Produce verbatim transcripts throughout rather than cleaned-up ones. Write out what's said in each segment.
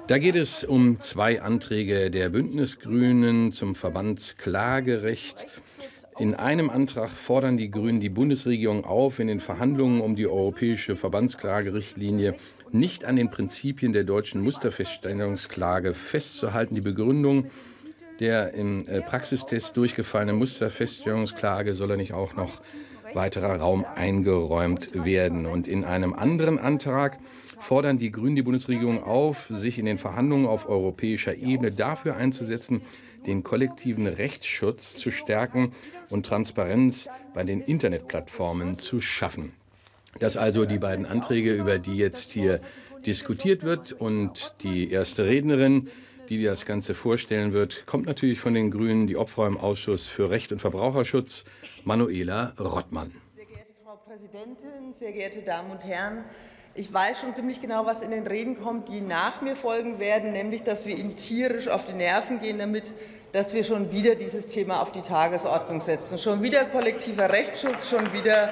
Da geht es um zwei Anträge der Bündnisgrünen zum Verbandsklagerecht. In einem Antrag fordern die Grünen die Bundesregierung auf, in den Verhandlungen um die europäische Verbandsklagerichtlinie nicht an den Prinzipien der deutschen Musterfeststellungsklage festzuhalten. Die Begründung: der im Praxistest durchgefallene Musterfeststellungsklage solle nicht auch noch weiterer Raum eingeräumt werden. Und in einem anderen Antrag fordern die Grünen die Bundesregierung auf, sich in den Verhandlungen auf europäischer Ebene dafür einzusetzen, den kollektiven Rechtsschutz zu stärken und Transparenz bei den Internetplattformen zu schaffen. Das also die beiden Anträge, über die jetzt hier diskutiert wird. Und die erste Rednerin, die das Ganze vorstellen wird, kommt natürlich von den Grünen, die Obfrau im Ausschuss für Recht und Verbraucherschutz, Manuela Rottmann. Sehr geehrte Frau Präsidentin, sehr geehrte Damen und Herren! Ich weiß schon ziemlich genau, was in den Reden kommt, die nach mir folgen werden, nämlich, dass wir Ihnen tierisch auf die Nerven gehen damit, dass wir schon wieder dieses Thema auf die Tagesordnung setzen. Schon wieder kollektiver Rechtsschutz, schon wieder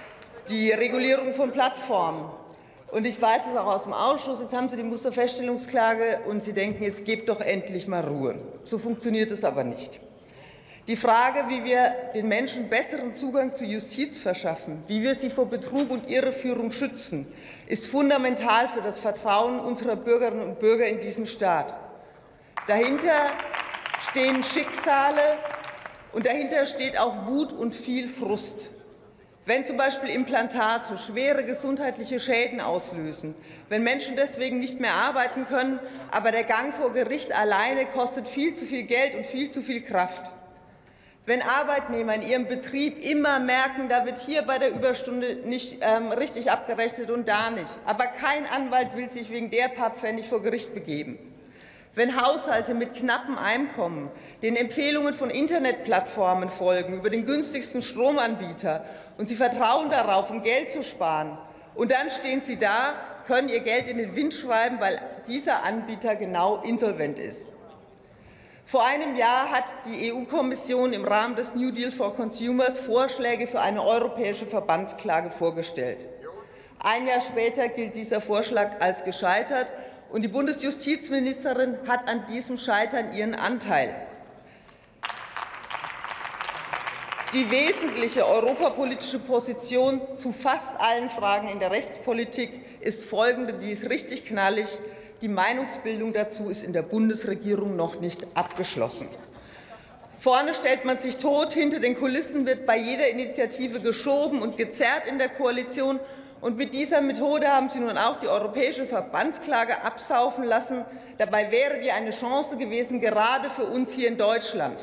die Regulierung von Plattformen. Und ich weiß es auch aus dem Ausschuss, jetzt haben Sie die Musterfeststellungsklage und Sie denken, jetzt gebt doch endlich mal Ruhe. So funktioniert es aber nicht. Die Frage, wie wir den Menschen besseren Zugang zur Justiz verschaffen, wie wir sie vor Betrug und Irreführung schützen, ist fundamental für das Vertrauen unserer Bürgerinnen und Bürger in diesen Staat. Dahinter stehen Schicksale und dahinter steht auch Wut und viel Frust. Wenn zum Beispiel Implantate schwere gesundheitliche Schäden auslösen, wenn Menschen deswegen nicht mehr arbeiten können, aber der Gang vor Gericht alleine kostet viel zu viel Geld und viel zu viel Kraft. Wenn Arbeitnehmer in ihrem Betrieb immer merken, da wird hier bei der Überstunde nicht ähm, richtig abgerechnet und da nicht, aber kein Anwalt will sich wegen der paar Pfennig vor Gericht begeben. Wenn Haushalte mit knappem Einkommen den Empfehlungen von Internetplattformen folgen über den günstigsten Stromanbieter und sie vertrauen darauf, um Geld zu sparen, und dann stehen sie da, können ihr Geld in den Wind schreiben, weil dieser Anbieter genau insolvent ist. Vor einem Jahr hat die E U-Kommission im Rahmen des New Deal for Consumers Vorschläge für eine europäische Verbandsklage vorgestellt. Ein Jahr später gilt dieser Vorschlag als gescheitert, und die Bundesjustizministerin hat an diesem Scheitern ihren Anteil. Die wesentliche europapolitische Position zu fast allen Fragen in der Rechtspolitik ist folgende, die ist richtig knallig. Die Meinungsbildung dazu ist in der Bundesregierung noch nicht abgeschlossen. Vorne stellt man sich tot, hinter den Kulissen wird bei jeder Initiative geschoben und gezerrt in der Koalition. Und mit dieser Methode haben Sie nun auch die europäische Verbandsklage absaufen lassen. Dabei wäre die eine Chance gewesen, gerade für uns hier in Deutschland.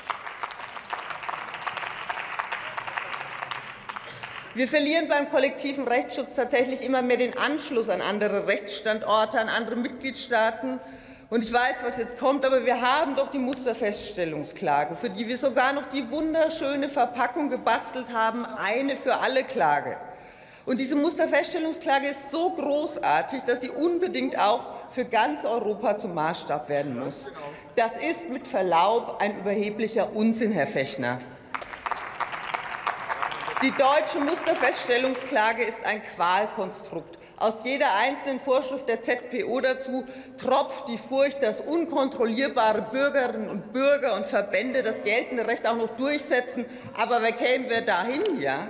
Wir verlieren beim kollektiven Rechtsschutz tatsächlich immer mehr den Anschluss an andere Rechtsstandorte, an andere Mitgliedstaaten. Und ich weiß, was jetzt kommt, aber wir haben doch die Musterfeststellungsklage, für die wir sogar noch die wunderschöne Verpackung gebastelt haben, eine für alle Klage. Und diese Musterfeststellungsklage ist so großartig, dass sie unbedingt auch für ganz Europa zum Maßstab werden muss. Das ist mit Verlaub ein überheblicher Unsinn, Herr Fechner. Die deutsche Musterfeststellungsklage ist ein Qualkonstrukt. Aus jeder einzelnen Vorschrift der Z P O dazu tropft die Furcht, dass unkontrollierbare Bürgerinnen und Bürger und Verbände das geltende Recht auch noch durchsetzen. Aber wer kämen wir dahin, ja?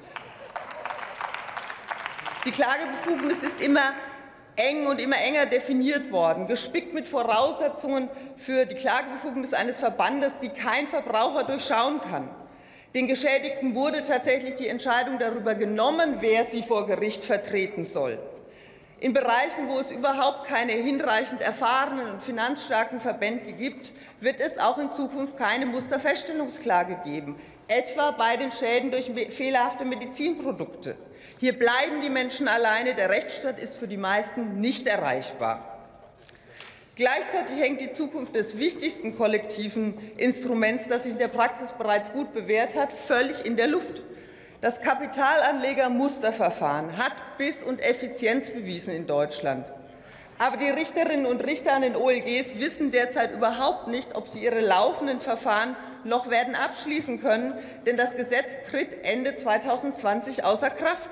Die Klagebefugnis ist immer eng und immer enger definiert worden, gespickt mit Voraussetzungen für die Klagebefugnis eines Verbandes, die kein Verbraucher durchschauen kann. Den Geschädigten wurde tatsächlich die Entscheidung darüber genommen, wer sie vor Gericht vertreten soll. In Bereichen, wo es überhaupt keine hinreichend erfahrenen und finanzstarken Verbände gibt, wird es auch in Zukunft keine Musterfeststellungsklage geben, etwa bei den Schäden durch fehlerhafte Medizinprodukte. Hier bleiben die Menschen alleine, der Rechtsstaat ist für die meisten nicht erreichbar. Gleichzeitig hängt die Zukunft des wichtigsten kollektiven Instruments, das sich in der Praxis bereits gut bewährt hat, völlig in der Luft. Das Kapitalanleger-Musterverfahren hat Biss und Effizienz bewiesen in Deutschland. Aber die Richterinnen und Richter an den O L Gs wissen derzeit überhaupt nicht, ob sie ihre laufenden Verfahren noch werden abschließen können, denn das Gesetz tritt Ende zweitausendzwanzig außer Kraft.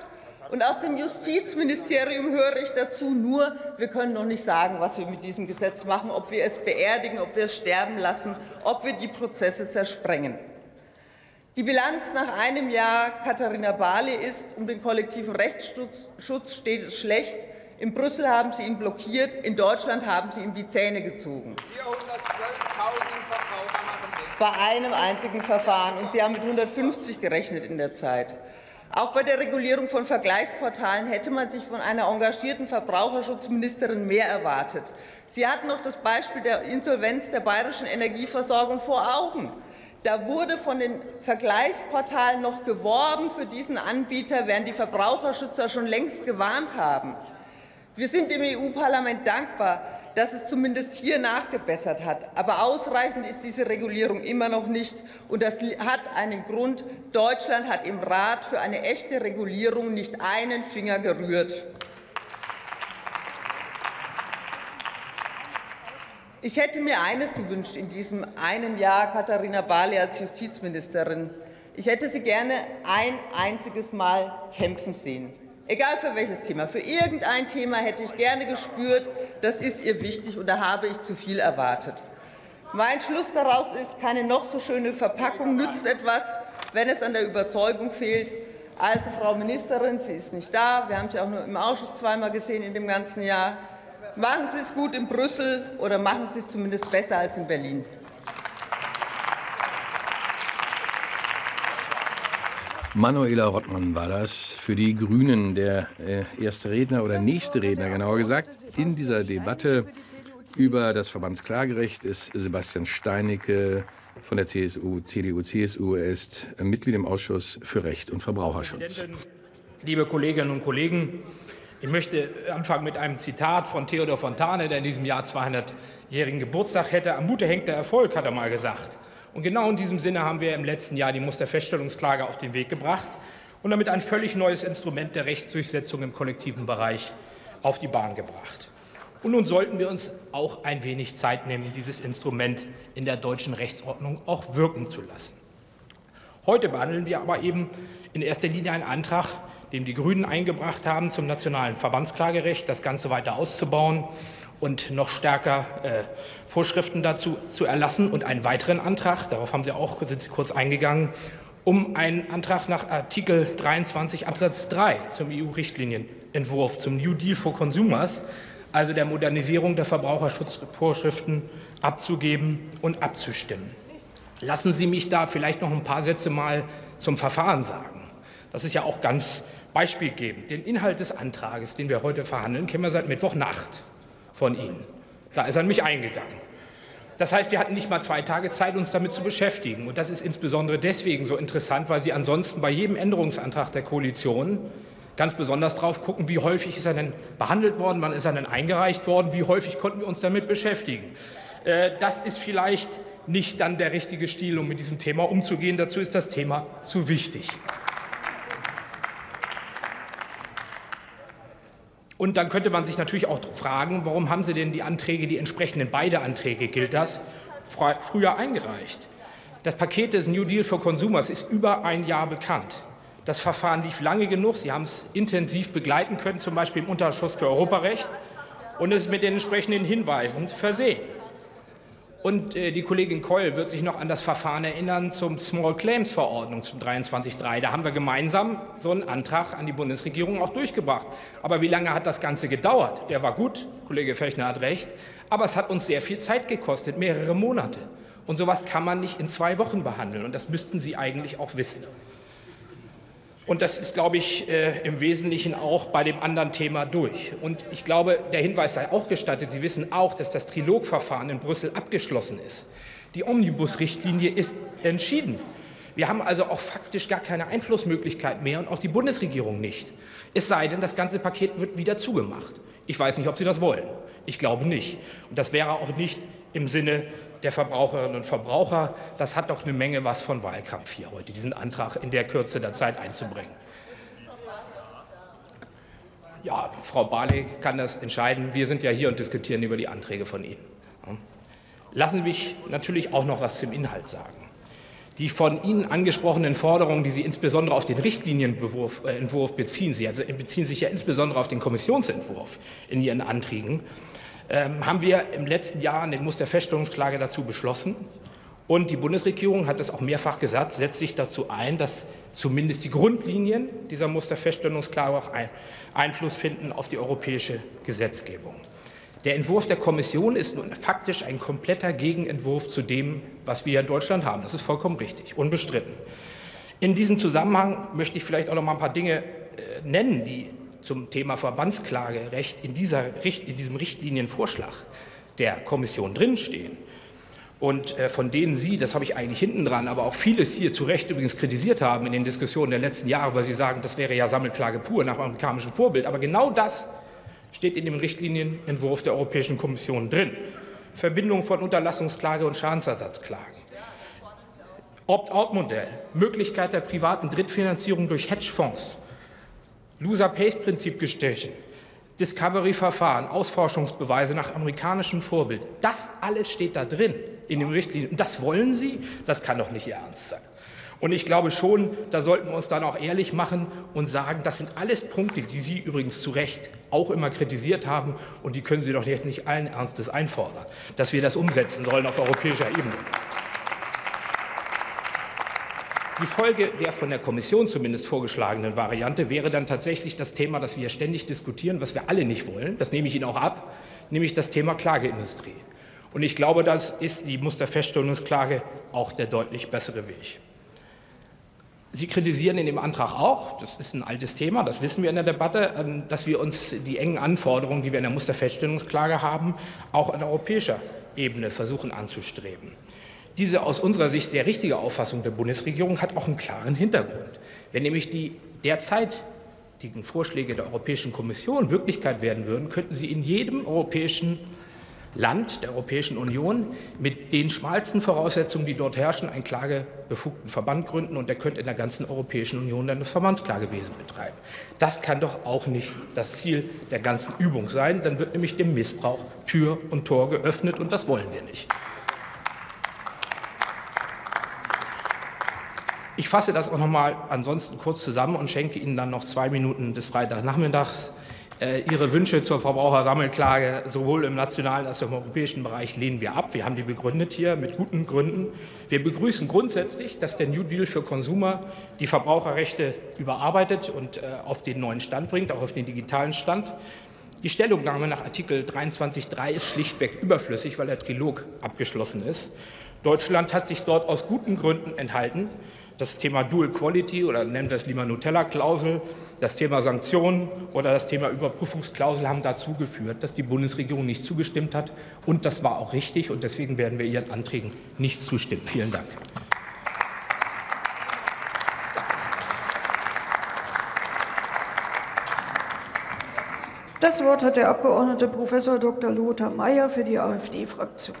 Und aus dem Justizministerium höre ich dazu nur, wir können noch nicht sagen, was wir mit diesem Gesetz machen, ob wir es beerdigen, ob wir es sterben lassen, ob wir die Prozesse zersprengen. Die Bilanz nach einem Jahr Katharina Barley ist, um den kollektiven Rechtsschutz steht es schlecht. In Brüssel haben Sie ihn blockiert, in Deutschland haben Sie ihm die Zähne gezogen. vierhundertzwölftausend Verbraucher machen das. Bei einem einzigen Verfahren. Und Sie haben mit hundertfünfzig gerechnet in der Zeit. Auch bei der Regulierung von Vergleichsportalen hätte man sich von einer engagierten Verbraucherschutzministerin mehr erwartet. Sie hatten noch das Beispiel der Insolvenz der bayerischen Energieversorgung vor Augen. Da wurde von den Vergleichsportalen noch geworben für diesen Anbieter, während die Verbraucherschützer schon längst gewarnt haben. Wir sind dem E U-Parlament dankbar, dass es zumindest hier nachgebessert hat. Aber ausreichend ist diese Regulierung immer noch nicht. Und das hat einen Grund. Deutschland hat im Rat für eine echte Regulierung nicht einen Finger gerührt. Ich hätte mir eines gewünscht in diesem einen Jahr Katharina Barley als Justizministerin. Ich hätte sie gerne ein einziges Mal kämpfen sehen. Egal für welches Thema. Für irgendein Thema hätte ich gerne gespürt, das ist ihr wichtig, und da habe ich zu viel erwartet. Mein Schluss daraus ist, keine noch so schöne Verpackung nützt etwas, wenn es an der Überzeugung fehlt. Also, Frau Ministerin, sie ist nicht da. Wir haben sie auch nur im Ausschuss zweimal gesehen in dem ganzen Jahr. Machen Sie es gut in Brüssel oder machen Sie es zumindest besser als in Berlin. Manuela Rottmann war das für die Grünen, der äh, erste Redner oder nächste Redner, genauer gesagt. In dieser Debatte über das Verbandsklagerecht ist Sebastian Steinecke von der C S U, C D U, C S U. Er ist Mitglied im Ausschuss für Recht und Verbraucherschutz. Liebe Kolleginnen und Kollegen, ich möchte anfangen mit einem Zitat von Theodor Fontane, der in diesem Jahr zweihundertjährigen Geburtstag hätte. Am Mute hängt der Erfolg, hat er mal gesagt. Und genau in diesem Sinne haben wir im letzten Jahr die Musterfeststellungsklage auf den Weg gebracht und damit ein völlig neues Instrument der Rechtsdurchsetzung im kollektiven Bereich auf die Bahn gebracht. Und nun sollten wir uns auch ein wenig Zeit nehmen, dieses Instrument in der deutschen Rechtsordnung auch wirken zu lassen. Heute behandeln wir aber eben in erster Linie einen Antrag, den die Grünen eingebracht haben, zum nationalen Verbandsklagerecht, das Ganze weiter auszubauen und noch stärker äh, Vorschriften dazu zu erlassen, und einen weiteren Antrag, darauf haben Sie auch sind Sie kurz eingegangen, um einen Antrag nach Artikel dreiundzwanzig Absatz drei zum E U-Richtlinienentwurf zum New Deal for Consumers, also der Modernisierung der Verbraucherschutzvorschriften, abzugeben und abzustimmen. Lassen Sie mich da vielleicht noch ein paar Sätze mal zum Verfahren sagen. Das ist ja auch ganz beispielgebend. Den Inhalt des Antrages, den wir heute verhandeln, kennen wir seit Mittwochnacht von Ihnen. Da ist er nämlich eingegangen. Das heißt, wir hatten nicht mal zwei Tage Zeit, uns damit zu beschäftigen. Und das ist insbesondere deswegen so interessant, weil Sie ansonsten bei jedem Änderungsantrag der Koalition ganz besonders drauf gucken, wie häufig ist er denn behandelt worden, wann ist er denn eingereicht worden, wie häufig konnten wir uns damit beschäftigen. Das ist vielleicht nicht dann der richtige Stil, um mit diesem Thema umzugehen. Dazu ist das Thema zu wichtig. Und dann könnte man sich natürlich auch fragen, warum haben Sie denn die Anträge, die entsprechenden beide Anträge, gilt das, früher eingereicht? Das Paket des New Deal for Consumers ist über ein Jahr bekannt. Das Verfahren lief lange genug. Sie haben es intensiv begleiten können, zum Beispiel im Unterausschuss für Europarecht, und es ist mit den entsprechenden Hinweisen versehen. Und äh, die Kollegin Keul wird sich noch an das Verfahren erinnern zum Small Claims Verordnung zum dreiundzwanzig Absatz drei. Da haben wir gemeinsam so einen Antrag an die Bundesregierung auch durchgebracht. Aber wie lange hat das Ganze gedauert? Der war gut, Kollege Fechner hat recht, aber es hat uns sehr viel Zeit gekostet, mehrere Monate. Und sowas kann man nicht in zwei Wochen behandeln, und das müssten Sie eigentlich auch wissen. Und das ist, glaube ich, äh, im Wesentlichen auch bei dem anderen Thema durch. Und ich glaube, der Hinweis sei auch gestattet. Sie wissen auch, dass das Trilogverfahren in Brüssel abgeschlossen ist. Die Omnibus-Richtlinie ist entschieden. Wir haben also auch faktisch gar keine Einflussmöglichkeit mehr, und auch die Bundesregierung nicht. Es sei denn, das ganze Paket wird wieder zugemacht. Ich weiß nicht, ob Sie das wollen. Ich glaube nicht. Und das wäre auch nicht im Sinne der Verbraucherinnen und Verbraucher. Das hat doch eine Menge was von Wahlkampf hier heute, diesen Antrag in der Kürze der Zeit einzubringen. Ja, Frau Barley kann das entscheiden. Wir sind ja hier und diskutieren über die Anträge von Ihnen. Lassen Sie mich natürlich auch noch was zum Inhalt sagen. Die von Ihnen angesprochenen Forderungen, die Sie insbesondere auf den Richtlinienentwurf äh, beziehen, Sie, also beziehen sich ja insbesondere auf den Kommissionsentwurf in Ihren Anträgen, ähm, haben wir im letzten Jahr eine Musterfeststellungsklage dazu beschlossen. Und die Bundesregierung hat es auch mehrfach gesagt, setzt sich dazu ein, dass zumindest die Grundlinien dieser Musterfeststellungsklage auch ein, Einfluss finden auf die europäische Gesetzgebung. Der Entwurf der Kommission ist nun faktisch ein kompletter Gegenentwurf zu dem, was wir in Deutschland haben. Das ist vollkommen richtig, unbestritten. In diesem Zusammenhang möchte ich vielleicht auch noch mal ein paar Dinge äh, nennen, die zum Thema Verbandsklagerecht in, dieser, in diesem Richtlinienvorschlag der Kommission drinstehen und äh, von denen Sie, das habe ich eigentlich hinten dran, aber auch vieles hier zu Recht übrigens kritisiert haben in den Diskussionen der letzten Jahre, weil Sie sagen, das wäre ja Sammelklage pur nach amerikanischem Vorbild. Aber genau das steht in dem Richtlinienentwurf der Europäischen Kommission drin. Verbindung von Unterlassungsklage und Schadensersatzklagen. Opt-out-Modell, Möglichkeit der privaten Drittfinanzierung durch Hedgefonds, Loser-Pays-Prinzip gestrichen, Discovery-Verfahren, Ausforschungsbeweise nach amerikanischem Vorbild. Das alles steht da drin in dem Richtlinien. Und das wollen Sie? Das kann doch nicht Ihr Ernst sein. Und ich glaube schon, da sollten wir uns dann auch ehrlich machen und sagen, das sind alles Punkte, die Sie übrigens zu Recht auch immer kritisiert haben. Und die können Sie doch jetzt nicht allen Ernstes einfordern, dass wir das umsetzen sollen auf europäischer Ebene. Die Folge der von der Kommission zumindest vorgeschlagenen Variante wäre dann tatsächlich das Thema, das wir ständig diskutieren, was wir alle nicht wollen. Das nehme ich Ihnen auch ab, nämlich das Thema Klageindustrie. Und ich glaube, das ist die Musterfeststellungsklage auch der deutlich bessere Weg. Sie kritisieren in dem Antrag auch, das ist ein altes Thema, das wissen wir in der Debatte, dass wir uns die engen Anforderungen, die wir in der Musterfeststellungsklage haben, auch an europäischer Ebene versuchen anzustreben. Diese aus unserer Sicht sehr richtige Auffassung der Bundesregierung hat auch einen klaren Hintergrund. Wenn nämlich die derzeitigen Vorschläge der Europäischen Kommission Wirklichkeit werden würden, könnten sie in jedem europäischen Land der Europäischen Union mit den schmalsten Voraussetzungen, die dort herrschen, einen klagebefugten Verband gründen, und der könnte in der ganzen Europäischen Union dann das Verbandsklagewesen betreiben. Das kann doch auch nicht das Ziel der ganzen Übung sein. Dann wird nämlich dem Missbrauch Tür und Tor geöffnet, und das wollen wir nicht. Ich fasse das auch noch mal ansonsten kurz zusammen und schenke Ihnen dann noch zwei Minuten des Freitagnachmittags. Ihre Wünsche zur Verbrauchersammelklage sowohl im nationalen als auch im europäischen Bereich lehnen wir ab. Wir haben die begründet hier mit guten Gründen. Wir begrüßen grundsätzlich, dass der New Deal für Consumer die Verbraucherrechte überarbeitet und auf den neuen Stand bringt, auch auf den digitalen Stand. Die Stellungnahme nach Artikel dreiundzwanzig Absatz drei ist schlichtweg überflüssig, weil der Trilog abgeschlossen ist. Deutschland hat sich dort aus guten Gründen enthalten. Das Thema Dual Quality, oder nennen wir es lieber Nutella-Klausel, das Thema Sanktionen oder das Thema Überprüfungsklausel haben dazu geführt, dass die Bundesregierung nicht zugestimmt hat. Und das war auch richtig, und deswegen werden wir Ihren Anträgen nicht zustimmen. Vielen Dank. Das Wort hat der Abgeordnete Professor Doktor Lothar Maier für die AfD-Fraktion.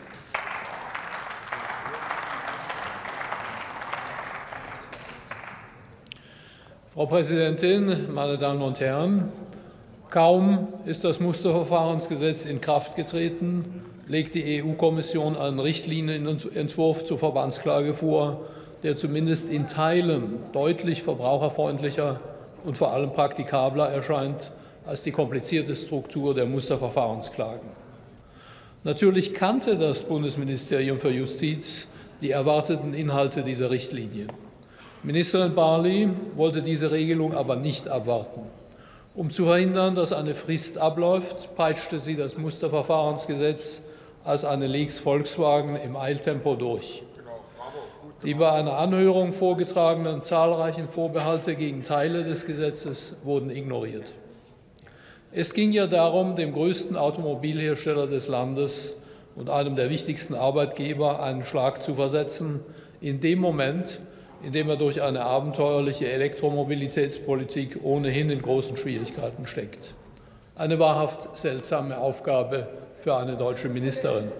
Frau Präsidentin, meine Damen und Herren! Kaum ist das Musterverfahrensgesetz in Kraft getreten, legt die E U-Kommission einen Richtlinienentwurf zur Verbandsklage vor, der zumindest in Teilen deutlich verbraucherfreundlicher und vor allem praktikabler erscheint als die komplizierte Struktur der Musterverfahrensklagen. Natürlich kannte das Bundesministerium für Justiz die erwarteten Inhalte dieser Richtlinie. Ministerin Barley wollte diese Regelung aber nicht abwarten. Um zu verhindern, dass eine Frist abläuft, peitschte sie das Musterverfahrensgesetz als eine Lex Volkswagen im Eiltempo durch. Die bei einer Anhörung vorgetragenen zahlreichen Vorbehalte gegen Teile des Gesetzes wurden ignoriert. Es ging ja darum, dem größten Automobilhersteller des Landes und einem der wichtigsten Arbeitgeber einen Schlag zu versetzen, in dem Moment, indem er durch eine abenteuerliche Elektromobilitätspolitik ohnehin in großen Schwierigkeiten steckt. Eine wahrhaft seltsame Aufgabe für eine deutsche Ministerin.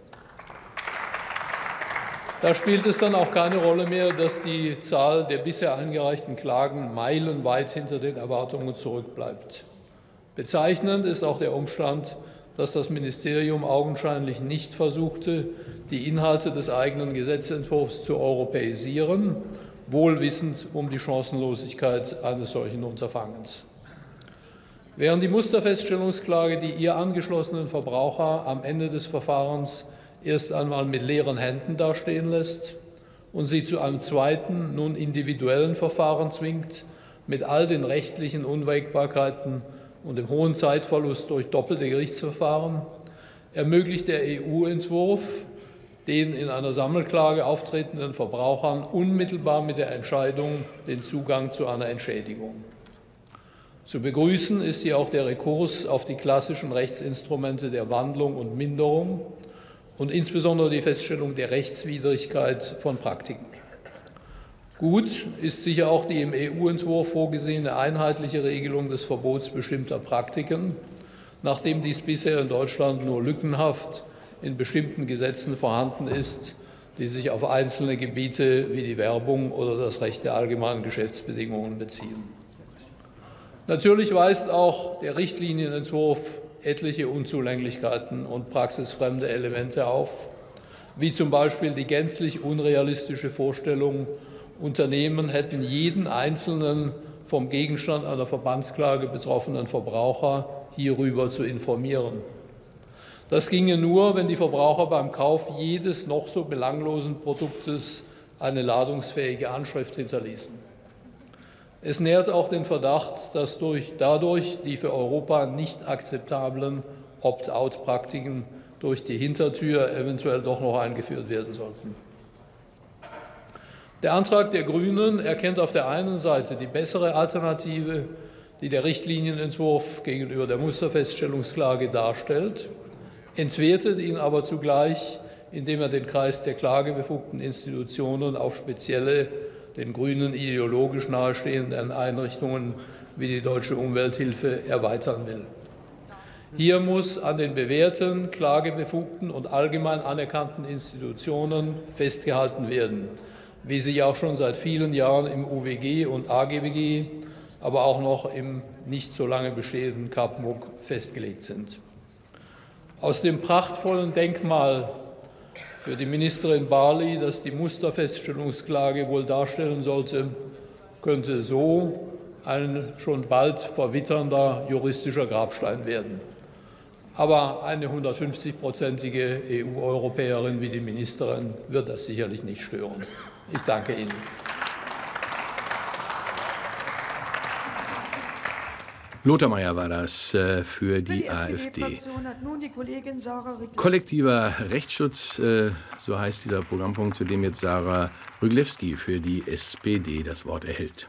Da spielt es dann auch keine Rolle mehr, dass die Zahl der bisher eingereichten Klagen meilenweit hinter den Erwartungen zurückbleibt. Bezeichnend ist auch der Umstand, dass das Ministerium augenscheinlich nicht versuchte, die Inhalte des eigenen Gesetzentwurfs zu europäisieren, wohl wissend um die Chancenlosigkeit eines solchen Unterfangens. Während die Musterfeststellungsklage die ihr angeschlossenen Verbraucher am Ende des Verfahrens erst einmal mit leeren Händen dastehen lässt und sie zu einem zweiten, nun individuellen Verfahren zwingt, mit all den rechtlichen Unwägbarkeiten und dem hohen Zeitverlust durch doppelte Gerichtsverfahren, ermöglicht der E U-Entwurf den in einer Sammelklage auftretenden Verbrauchern unmittelbar mit der Entscheidung den Zugang zu einer Entschädigung. Zu begrüßen ist hier auch der Rekurs auf die klassischen Rechtsinstrumente der Wandlung und Minderung und insbesondere die Feststellung der Rechtswidrigkeit von Praktiken. Gut ist sicher auch die im E U-Entwurf vorgesehene einheitliche Regelung des Verbots bestimmter Praktiken, nachdem dies bisher in Deutschland nur lückenhaft in bestimmten Gesetzen vorhanden ist, die sich auf einzelne Gebiete wie die Werbung oder das Recht der allgemeinen Geschäftsbedingungen beziehen. Natürlich weist auch der Richtlinienentwurf etliche Unzulänglichkeiten und praxisfremde Elemente auf, wie zum Beispiel die gänzlich unrealistische Vorstellung, Unternehmen hätten jeden einzelnen vom Gegenstand einer Verbandsklage betroffenen Verbraucher hierüber zu informieren. Das ginge nur, wenn die Verbraucher beim Kauf jedes noch so belanglosen Produktes eine ladungsfähige Anschrift hinterließen. Es nährt auch den Verdacht, dass durch, dadurch die für Europa nicht akzeptablen Opt-out-Praktiken durch die Hintertür eventuell doch noch eingeführt werden sollten. Der Antrag der Grünen erkennt auf der einen Seite die bessere Alternative, die der Richtlinienentwurf gegenüber der Musterfeststellungsklage darstellt, entwertet ihn aber zugleich, indem er den Kreis der klagebefugten Institutionen auf spezielle, den Grünen ideologisch nahestehenden Einrichtungen wie die Deutsche Umwelthilfe erweitern will. Hier muss an den bewährten, klagebefugten und allgemein anerkannten Institutionen festgehalten werden, wie sie auch schon seit vielen Jahren im U W G und A G B G, aber auch noch im nicht so lange bestehenden KAPMUG festgelegt sind. Aus dem prachtvollen Denkmal für die Ministerin Barley, das die Musterfeststellungsklage wohl darstellen sollte, könnte so ein schon bald verwitternder juristischer Grabstein werden. Aber eine hundertfünfzig-prozentige E U-Europäerin wie die Ministerin wird das sicherlich nicht stören. Ich danke Ihnen. Lothar Maier war das äh, für die, die AfD. Hat nun die Kollegin Sarah Kollektiver Rechtsschutz, äh, so heißt dieser Programmpunkt, zu dem jetzt Sarah Wryglewski für die S P D das Wort erhält.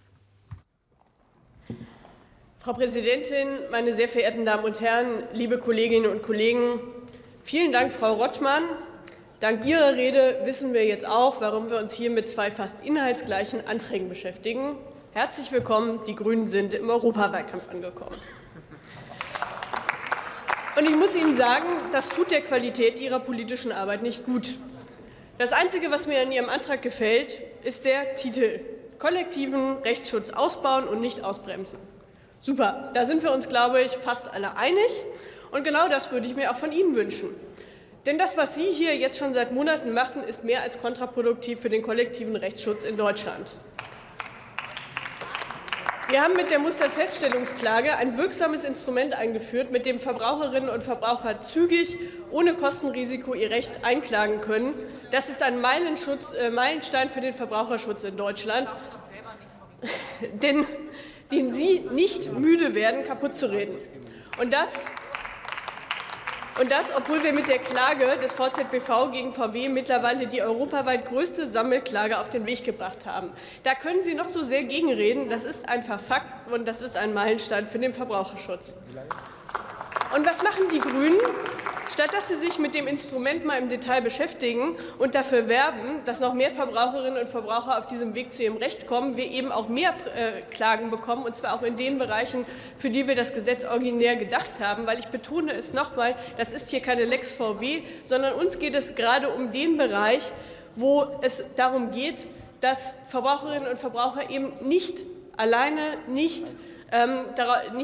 Frau Präsidentin, meine sehr verehrten Damen und Herren, liebe Kolleginnen und Kollegen! Vielen Dank, Frau Rottmann. Dank Ihrer Rede wissen wir jetzt auch, warum wir uns hier mit zwei fast inhaltsgleichen Anträgen beschäftigen. Herzlich willkommen, die Grünen sind im Europawahlkampf angekommen. Und ich muss Ihnen sagen, das tut der Qualität Ihrer politischen Arbeit nicht gut. Das Einzige, was mir an Ihrem Antrag gefällt, ist der Titel: Kollektiven Rechtsschutz ausbauen und nicht ausbremsen. Super, da sind wir uns, glaube ich, fast alle einig. Und genau das würde ich mir auch von Ihnen wünschen. Denn das, was Sie hier jetzt schon seit Monaten machen, ist mehr als kontraproduktiv für den kollektiven Rechtsschutz in Deutschland. Wir haben mit der Musterfeststellungsklage ein wirksames Instrument eingeführt, mit dem Verbraucherinnen und Verbraucher zügig, ohne Kostenrisiko ihr Recht einklagen können. Das ist ein Meilenstein für den Verbraucherschutz in Deutschland, den, den Sie nicht müde werden, kaputt zu reden. Und das Und das, obwohl wir mit der Klage des V Z B V gegen V W mittlerweile die europaweit größte Sammelklage auf den Weg gebracht haben. Da können Sie noch so sehr gegenreden. Das ist einfach Fakt und das ist ein Meilenstein für den Verbraucherschutz. Und was machen die Grünen? Statt dass sie sich mit dem Instrument mal im Detail beschäftigen und dafür werben, dass noch mehr Verbraucherinnen und Verbraucher auf diesem Weg zu ihrem Recht kommen, wir eben auch mehr äh, Klagen bekommen, und zwar auch in den Bereichen, für die wir das Gesetz originär gedacht haben. Weil ich betone es noch einmal, das ist hier keine Lex V W, sondern uns geht es gerade um den Bereich, wo es darum geht, dass Verbraucherinnen und Verbraucher eben nicht alleine, nicht, ähm, nicht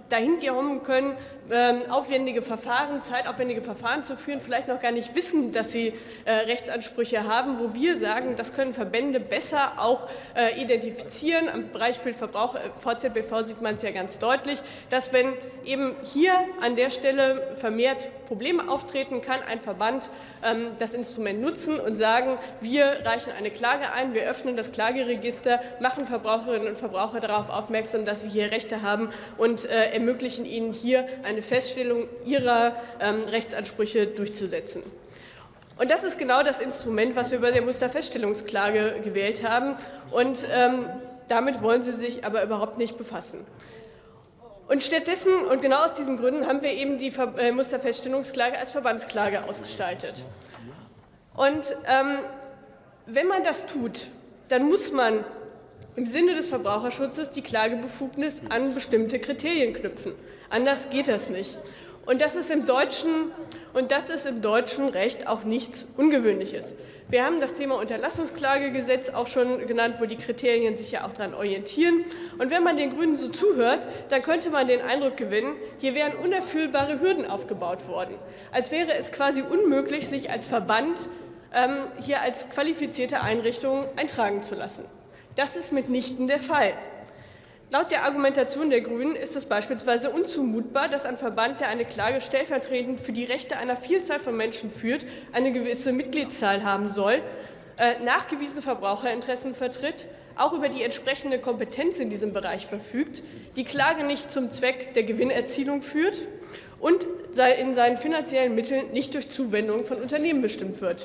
dahin kommen können, aufwendige Verfahren, zeitaufwendige Verfahren zu führen, vielleicht noch gar nicht wissen, dass sie äh, Rechtsansprüche haben, wo wir sagen, das können Verbände besser auch äh, identifizieren. Am Beispiel Verbrauch, äh, V Z B V sieht man es ja ganz deutlich, dass wenn eben hier an der Stelle vermehrt Probleme auftreten, kann ein Verband ähm, das Instrument nutzen und sagen, wir reichen eine Klage ein, wir öffnen das Klageregister, machen Verbraucherinnen und Verbraucher darauf aufmerksam, dass sie hier Rechte haben und äh, ermöglichen ihnen hier eine Feststellung ihrer ähm, Rechtsansprüche durchzusetzen. Und das ist genau das Instrument, was wir bei der Musterfeststellungsklage gewählt haben. Und ähm, damit wollen Sie sich aber überhaupt nicht befassen. Und stattdessen, und genau aus diesen Gründen, haben wir eben die Ver äh, Musterfeststellungsklage als Verbandsklage ausgestaltet. Und ähm, wenn man das tut, dann muss man im Sinne des Verbraucherschutzes die Klagebefugnis an bestimmte Kriterien knüpfen. Anders geht das nicht. Und das ist im deutschen, und das ist im deutschen Recht auch nichts Ungewöhnliches. Wir haben das Thema Unterlassungsklagegesetz auch schon genannt, wo die Kriterien sich ja auch daran orientieren. Und wenn man den Grünen so zuhört, dann könnte man den Eindruck gewinnen, hier wären unerfüllbare Hürden aufgebaut worden. Als wäre es quasi unmöglich, sich als Verband ähm, hier als qualifizierte Einrichtung eintragen zu lassen. Das ist mitnichten der Fall. Laut der Argumentation der Grünen ist es beispielsweise unzumutbar, dass ein Verband, der eine Klage stellvertretend für die Rechte einer Vielzahl von Menschen führt, eine gewisse Mitgliedszahl haben soll, äh, nachgewiesene Verbraucherinteressen vertritt, auch über die entsprechende Kompetenz in diesem Bereich verfügt, die Klage nicht zum Zweck der Gewinnerzielung führt und in seinen finanziellen Mitteln nicht durch Zuwendungen von Unternehmen bestimmt wird.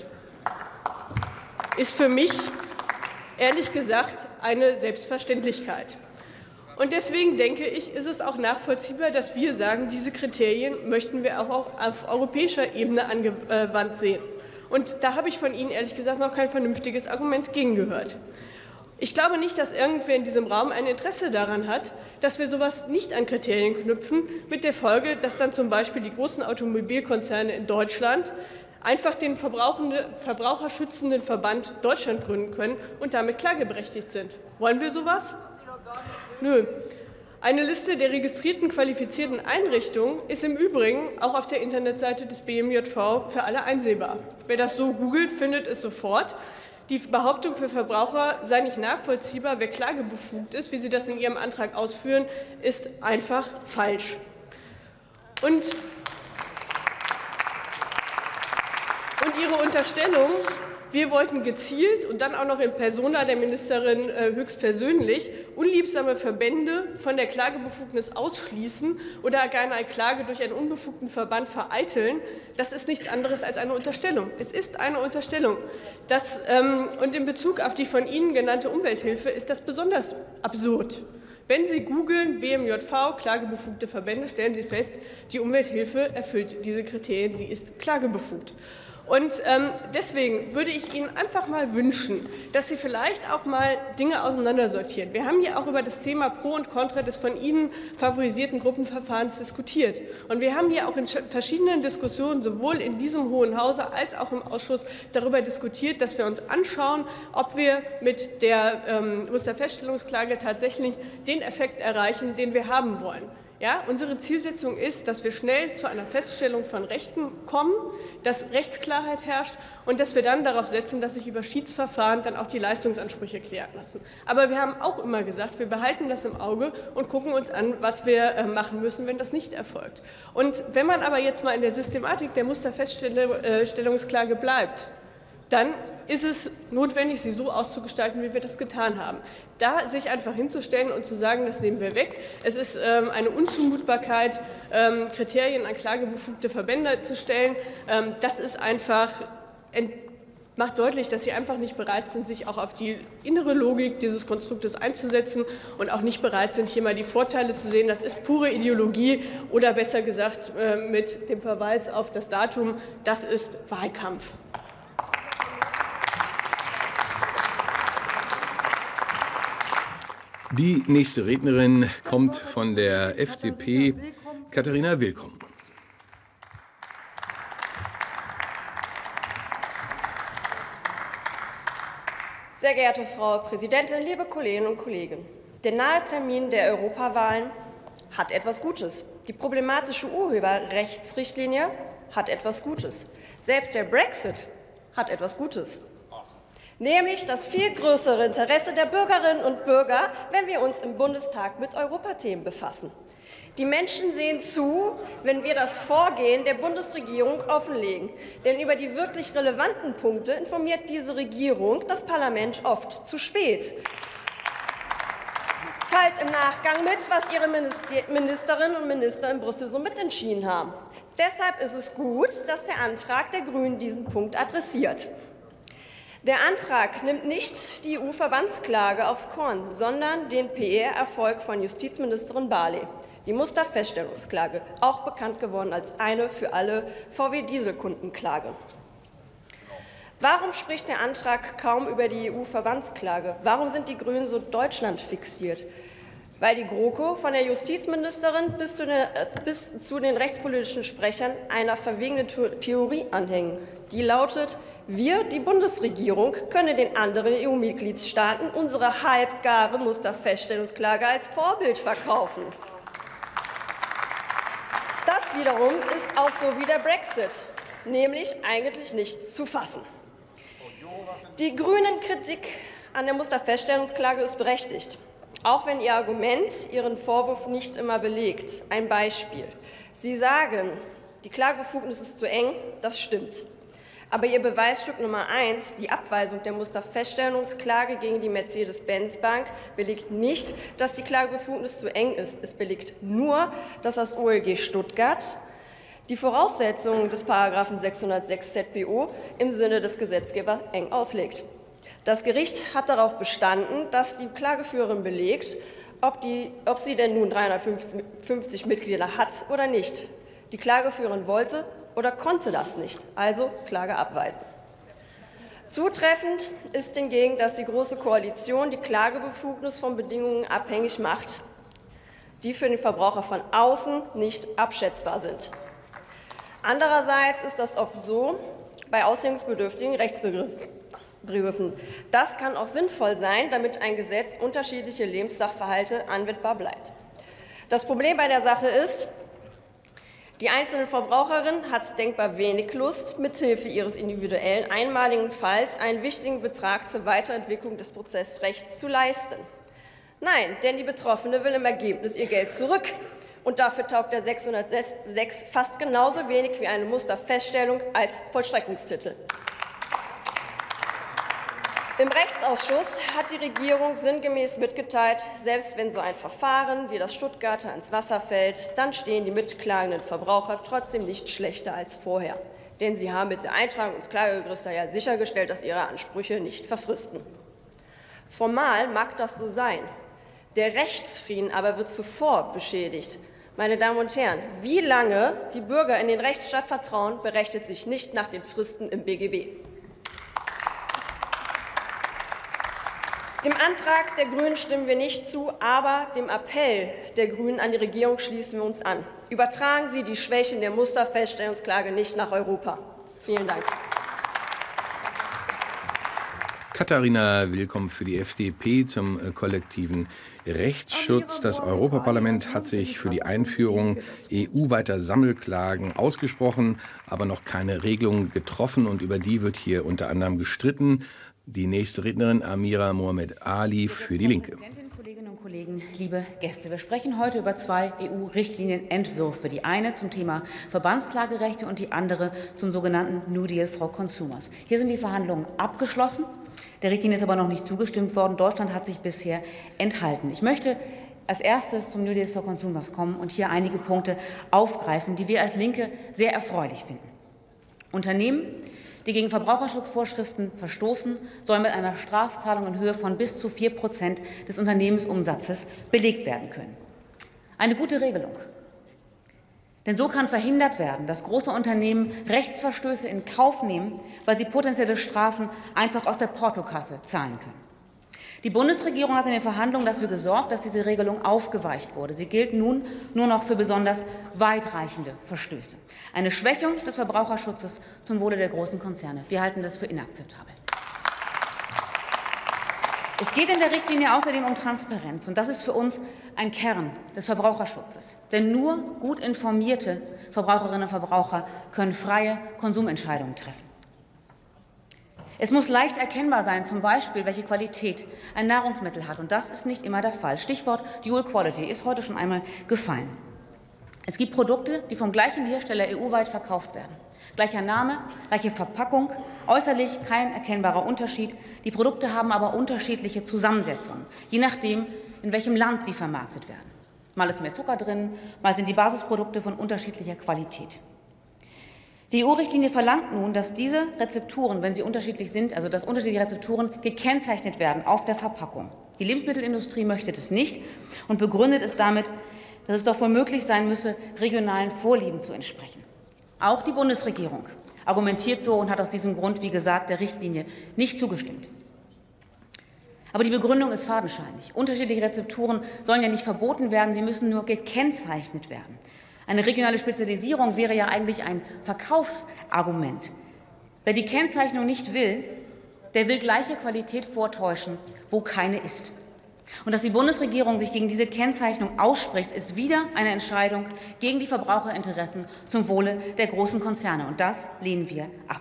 Ist für mich ehrlich gesagt eine Selbstverständlichkeit. Und deswegen denke ich, ist es auch nachvollziehbar, dass wir sagen, diese Kriterien möchten wir auch auf europäischer Ebene angewandt sehen. Und da habe ich von Ihnen ehrlich gesagt noch kein vernünftiges Argument gegen gehört. Ich glaube nicht, dass irgendwer in diesem Raum ein Interesse daran hat, dass wir sowas nicht an Kriterien knüpfen, mit der Folge, dass dann zum Beispiel die großen Automobilkonzerne in Deutschland einfach den verbraucherschützenden Verband Deutschland gründen können und damit klageberechtigt sind. Wollen wir sowas? Nö. Eine Liste der registrierten qualifizierten Einrichtungen ist im Übrigen auch auf der Internetseite des B M J V für alle einsehbar. Wer das so googelt, findet es sofort. Die Behauptung für Verbraucher sei nicht nachvollziehbar, wer klagebefugt ist, wie Sie das in Ihrem Antrag ausführen, ist einfach falsch. Und Und Ihre Unterstellung, wir wollten gezielt und dann auch noch in Persona der Ministerin höchstpersönlich unliebsame Verbände von der Klagebefugnis ausschließen oder gar eine Klage durch einen unbefugten Verband vereiteln, das ist nichts anderes als eine Unterstellung. Es ist eine Unterstellung. Das, ähm, und in Bezug auf die von Ihnen genannte Umwelthilfe ist das besonders absurd. Wenn Sie googeln B M J V, klagebefugte Verbände, stellen Sie fest, die Umwelthilfe erfüllt diese Kriterien, sie ist klagebefugt. Und ähm, deswegen würde ich Ihnen einfach mal wünschen, dass Sie vielleicht auch mal Dinge auseinandersortieren. Wir haben hier auch über das Thema Pro und Contra des von Ihnen favorisierten Gruppenverfahrens diskutiert. Und wir haben hier auch in verschiedenen Diskussionen, sowohl in diesem Hohen Hause als auch im Ausschuss, darüber diskutiert, dass wir uns anschauen, ob wir mit der ähm, Musterfeststellungsklage tatsächlich den Effekt erreichen, den wir haben wollen. Ja, unsere Zielsetzung ist, dass wir schnell zu einer Feststellung von Rechten kommen, dass Rechtsklarheit herrscht und dass wir dann darauf setzen, dass sich über Schiedsverfahren dann auch die Leistungsansprüche klären lassen. Aber wir haben auch immer gesagt, wir behalten das im Auge und gucken uns an, was wir machen müssen, wenn das nicht erfolgt. Und wenn man aber jetzt mal in der Systematik der Musterfeststellungsklage bleibt, dann ist es notwendig, sie so auszugestalten, wie wir das getan haben. Da sich einfach hinzustellen und zu sagen, das nehmen wir weg. Es ist ähm, eine Unzumutbarkeit, ähm, Kriterien an klagebefugte Verbände zu stellen. Ähm, das ist einfach, macht deutlich, dass sie einfach nicht bereit sind, sich auch auf die innere Logik dieses Konstruktes einzusetzen und auch nicht bereit sind, hier mal die Vorteile zu sehen. Das ist pure Ideologie oder besser gesagt äh, mit dem Verweis auf das Datum, das ist Wahlkampf. Die nächste Rednerin kommt von der F D P, Katharina Willkomm. Sehr geehrte Frau Präsidentin, liebe Kolleginnen und Kollegen! Der nahe Termin der Europawahlen hat etwas Gutes. Die problematische Urheberrechtsrichtlinie hat etwas Gutes. Selbst der Brexit hat etwas Gutes. Nämlich das viel größere Interesse der Bürgerinnen und Bürger, wenn wir uns im Bundestag mit Europathemen befassen. Die Menschen sehen zu, wenn wir das Vorgehen der Bundesregierung offenlegen. Denn über die wirklich relevanten Punkte informiert diese Regierung das Parlament oft zu spät. Teilt im Nachgang mit, was ihre Ministerinnen und Minister in Brüssel so mitentschieden haben. Deshalb ist es gut, dass der Antrag der Grünen diesen Punkt adressiert. Der Antrag nimmt nicht die E U-Verbandsklage aufs Korn, sondern den P R-Erfolg von Justizministerin Barley. Die Musterfeststellungsklage, auch bekannt geworden als eine für alle V W-Dieselkundenklage. Warum spricht der Antrag kaum über die E U-Verbandsklage? Warum sind die Grünen so deutschlandfixiert? Weil die GroKo von der Justizministerin bis zu, den, bis zu den rechtspolitischen Sprechern einer verwegenen Theorie anhängen. Die lautet, wir, die Bundesregierung, können den anderen E U-Mitgliedstaaten unsere halbgare Musterfeststellungsklage als Vorbild verkaufen. Das wiederum ist auch so wie der Brexit, nämlich eigentlich nicht zu fassen. Die Grünen Kritik an der Musterfeststellungsklage ist berechtigt, auch wenn ihr Argument ihren Vorwurf nicht immer belegt. Ein Beispiel. Sie sagen, die Klagebefugnis ist zu eng, das stimmt. Aber Ihr Beweisstück Nummer eins, die Abweisung der Musterfeststellungsklage gegen die Mercedes-Benz-Bank, belegt nicht, dass die Klagebefugnis zu eng ist. Es belegt nur, dass das O L G Stuttgart die Voraussetzungen des Paragraphen sechshundertsechs Z B O im Sinne des Gesetzgebers eng auslegt. Das Gericht hat darauf bestanden, dass die Klageführerin belegt, ob, die, ob sie denn nun dreihundertfünfzig Mitglieder hat oder nicht. Die Klageführerin wollte oder konnte das nicht, also Klage abweisen. Zutreffend ist hingegen, dass die Große Koalition die Klagebefugnis von Bedingungen abhängig macht, die für den Verbraucher von außen nicht abschätzbar sind. Andererseits ist das oft so bei auslegungsbedürftigen Rechtsbegriffen. Das kann auch sinnvoll sein, damit ein Gesetz unterschiedliche Lebenssachverhalte anwendbar bleibt. Das Problem bei der Sache ist, die einzelne Verbraucherin hat denkbar wenig Lust, mithilfe ihres individuellen, einmaligen Falls einen wichtigen Betrag zur Weiterentwicklung des Prozessrechts zu leisten. Nein, denn die Betroffene will im Ergebnis ihr Geld zurück. Und dafür taugt der sechshundertsechs fast genauso wenig wie eine Musterfeststellung als Vollstreckungstitel. Im Rechtsausschuss hat die Regierung sinngemäß mitgeteilt, selbst wenn so ein Verfahren wie das Stuttgarter ins Wasser fällt, dann stehen die mitklagenden Verbraucher trotzdem nicht schlechter als vorher. Denn sie haben mit der Eintragung ins Klageregister ja sichergestellt, dass ihre Ansprüche nicht verfristen. Formal mag das so sein. Der Rechtsfrieden aber wird sofort beschädigt. Meine Damen und Herren, wie lange die Bürger in den Rechtsstaat vertrauen, berechnet sich nicht nach den Fristen im B G B. Dem Antrag der Grünen stimmen wir nicht zu, aber dem Appell der Grünen an die Regierung schließen wir uns an. Übertragen Sie die Schwächen der Musterfeststellungsklage nicht nach Europa. Vielen Dank. Katharina Willkomm für die F D P zum kollektiven Rechtsschutz. Das Europaparlament hat sich für die Einführung E U-weiter Sammelklagen ausgesprochen, aber noch keine Regelung getroffen, und über die wird hier unter anderem gestritten. Die nächste Rednerin, Amira Mohamed Ali für die Linke. Kolleginnen und Kollegen, liebe Gäste, wir sprechen heute über zwei E U-Richtlinienentwürfe. Die eine zum Thema Verbandsklagerechte und die andere zum sogenannten New Deal for Consumers. Hier sind die Verhandlungen abgeschlossen. Der Richtlinie ist aber noch nicht zugestimmt worden. Deutschland hat sich bisher enthalten. Ich möchte als erstes zum New Deal for Consumers kommen und hier einige Punkte aufgreifen, die wir als Linke sehr erfreulich finden. Unternehmen, die gegen Verbraucherschutzvorschriften verstoßen, sollen mit einer Strafzahlung in Höhe von bis zu vier Prozent des Unternehmensumsatzes belegt werden können. Eine gute Regelung. Denn so kann verhindert werden, dass große Unternehmen Rechtsverstöße in Kauf nehmen, weil sie potenzielle Strafen einfach aus der Portokasse zahlen können. Die Bundesregierung hat in den Verhandlungen dafür gesorgt, dass diese Regelung aufgeweicht wurde. Sie gilt nun nur noch für besonders weitreichende Verstöße. Eine Schwächung des Verbraucherschutzes zum Wohle der großen Konzerne. Wir halten das für inakzeptabel. Es geht in der Richtlinie außerdem um Transparenz, und das ist für uns ein Kern des Verbraucherschutzes. Denn nur gut informierte Verbraucherinnen und Verbraucher können freie Konsumentscheidungen treffen. Es muss leicht erkennbar sein, zum Beispiel, welche Qualität ein Nahrungsmittel hat, und das ist nicht immer der Fall. Stichwort Dual Quality ist heute schon einmal gefallen. Es gibt Produkte, die vom gleichen Hersteller E U-weit verkauft werden. Gleicher Name, gleiche Verpackung, äußerlich kein erkennbarer Unterschied. Die Produkte haben aber unterschiedliche Zusammensetzungen, je nachdem, in welchem Land sie vermarktet werden. Mal ist mehr Zucker drin, mal sind die Basisprodukte von unterschiedlicher Qualität. Die E U-Richtlinie verlangt nun, dass diese Rezepturen, wenn sie unterschiedlich sind, also dass unterschiedliche Rezepturen gekennzeichnet werden auf der Verpackung. Die Lebensmittelindustrie möchte das nicht und begründet es damit, dass es doch wohl möglich sein müsse, regionalen Vorlieben zu entsprechen. Auch die Bundesregierung argumentiert so und hat aus diesem Grund, wie gesagt, der Richtlinie nicht zugestimmt. Aber die Begründung ist fadenscheinig. Unterschiedliche Rezepturen sollen ja nicht verboten werden, sie müssen nur gekennzeichnet werden. Eine regionale Spezialisierung wäre ja eigentlich ein Verkaufsargument. Wer die Kennzeichnung nicht will, der will gleiche Qualität vortäuschen, wo keine ist. Und dass die Bundesregierung sich gegen diese Kennzeichnung ausspricht, ist wieder eine Entscheidung gegen die Verbraucherinteressen zum Wohle der großen Konzerne. Und das lehnen wir ab.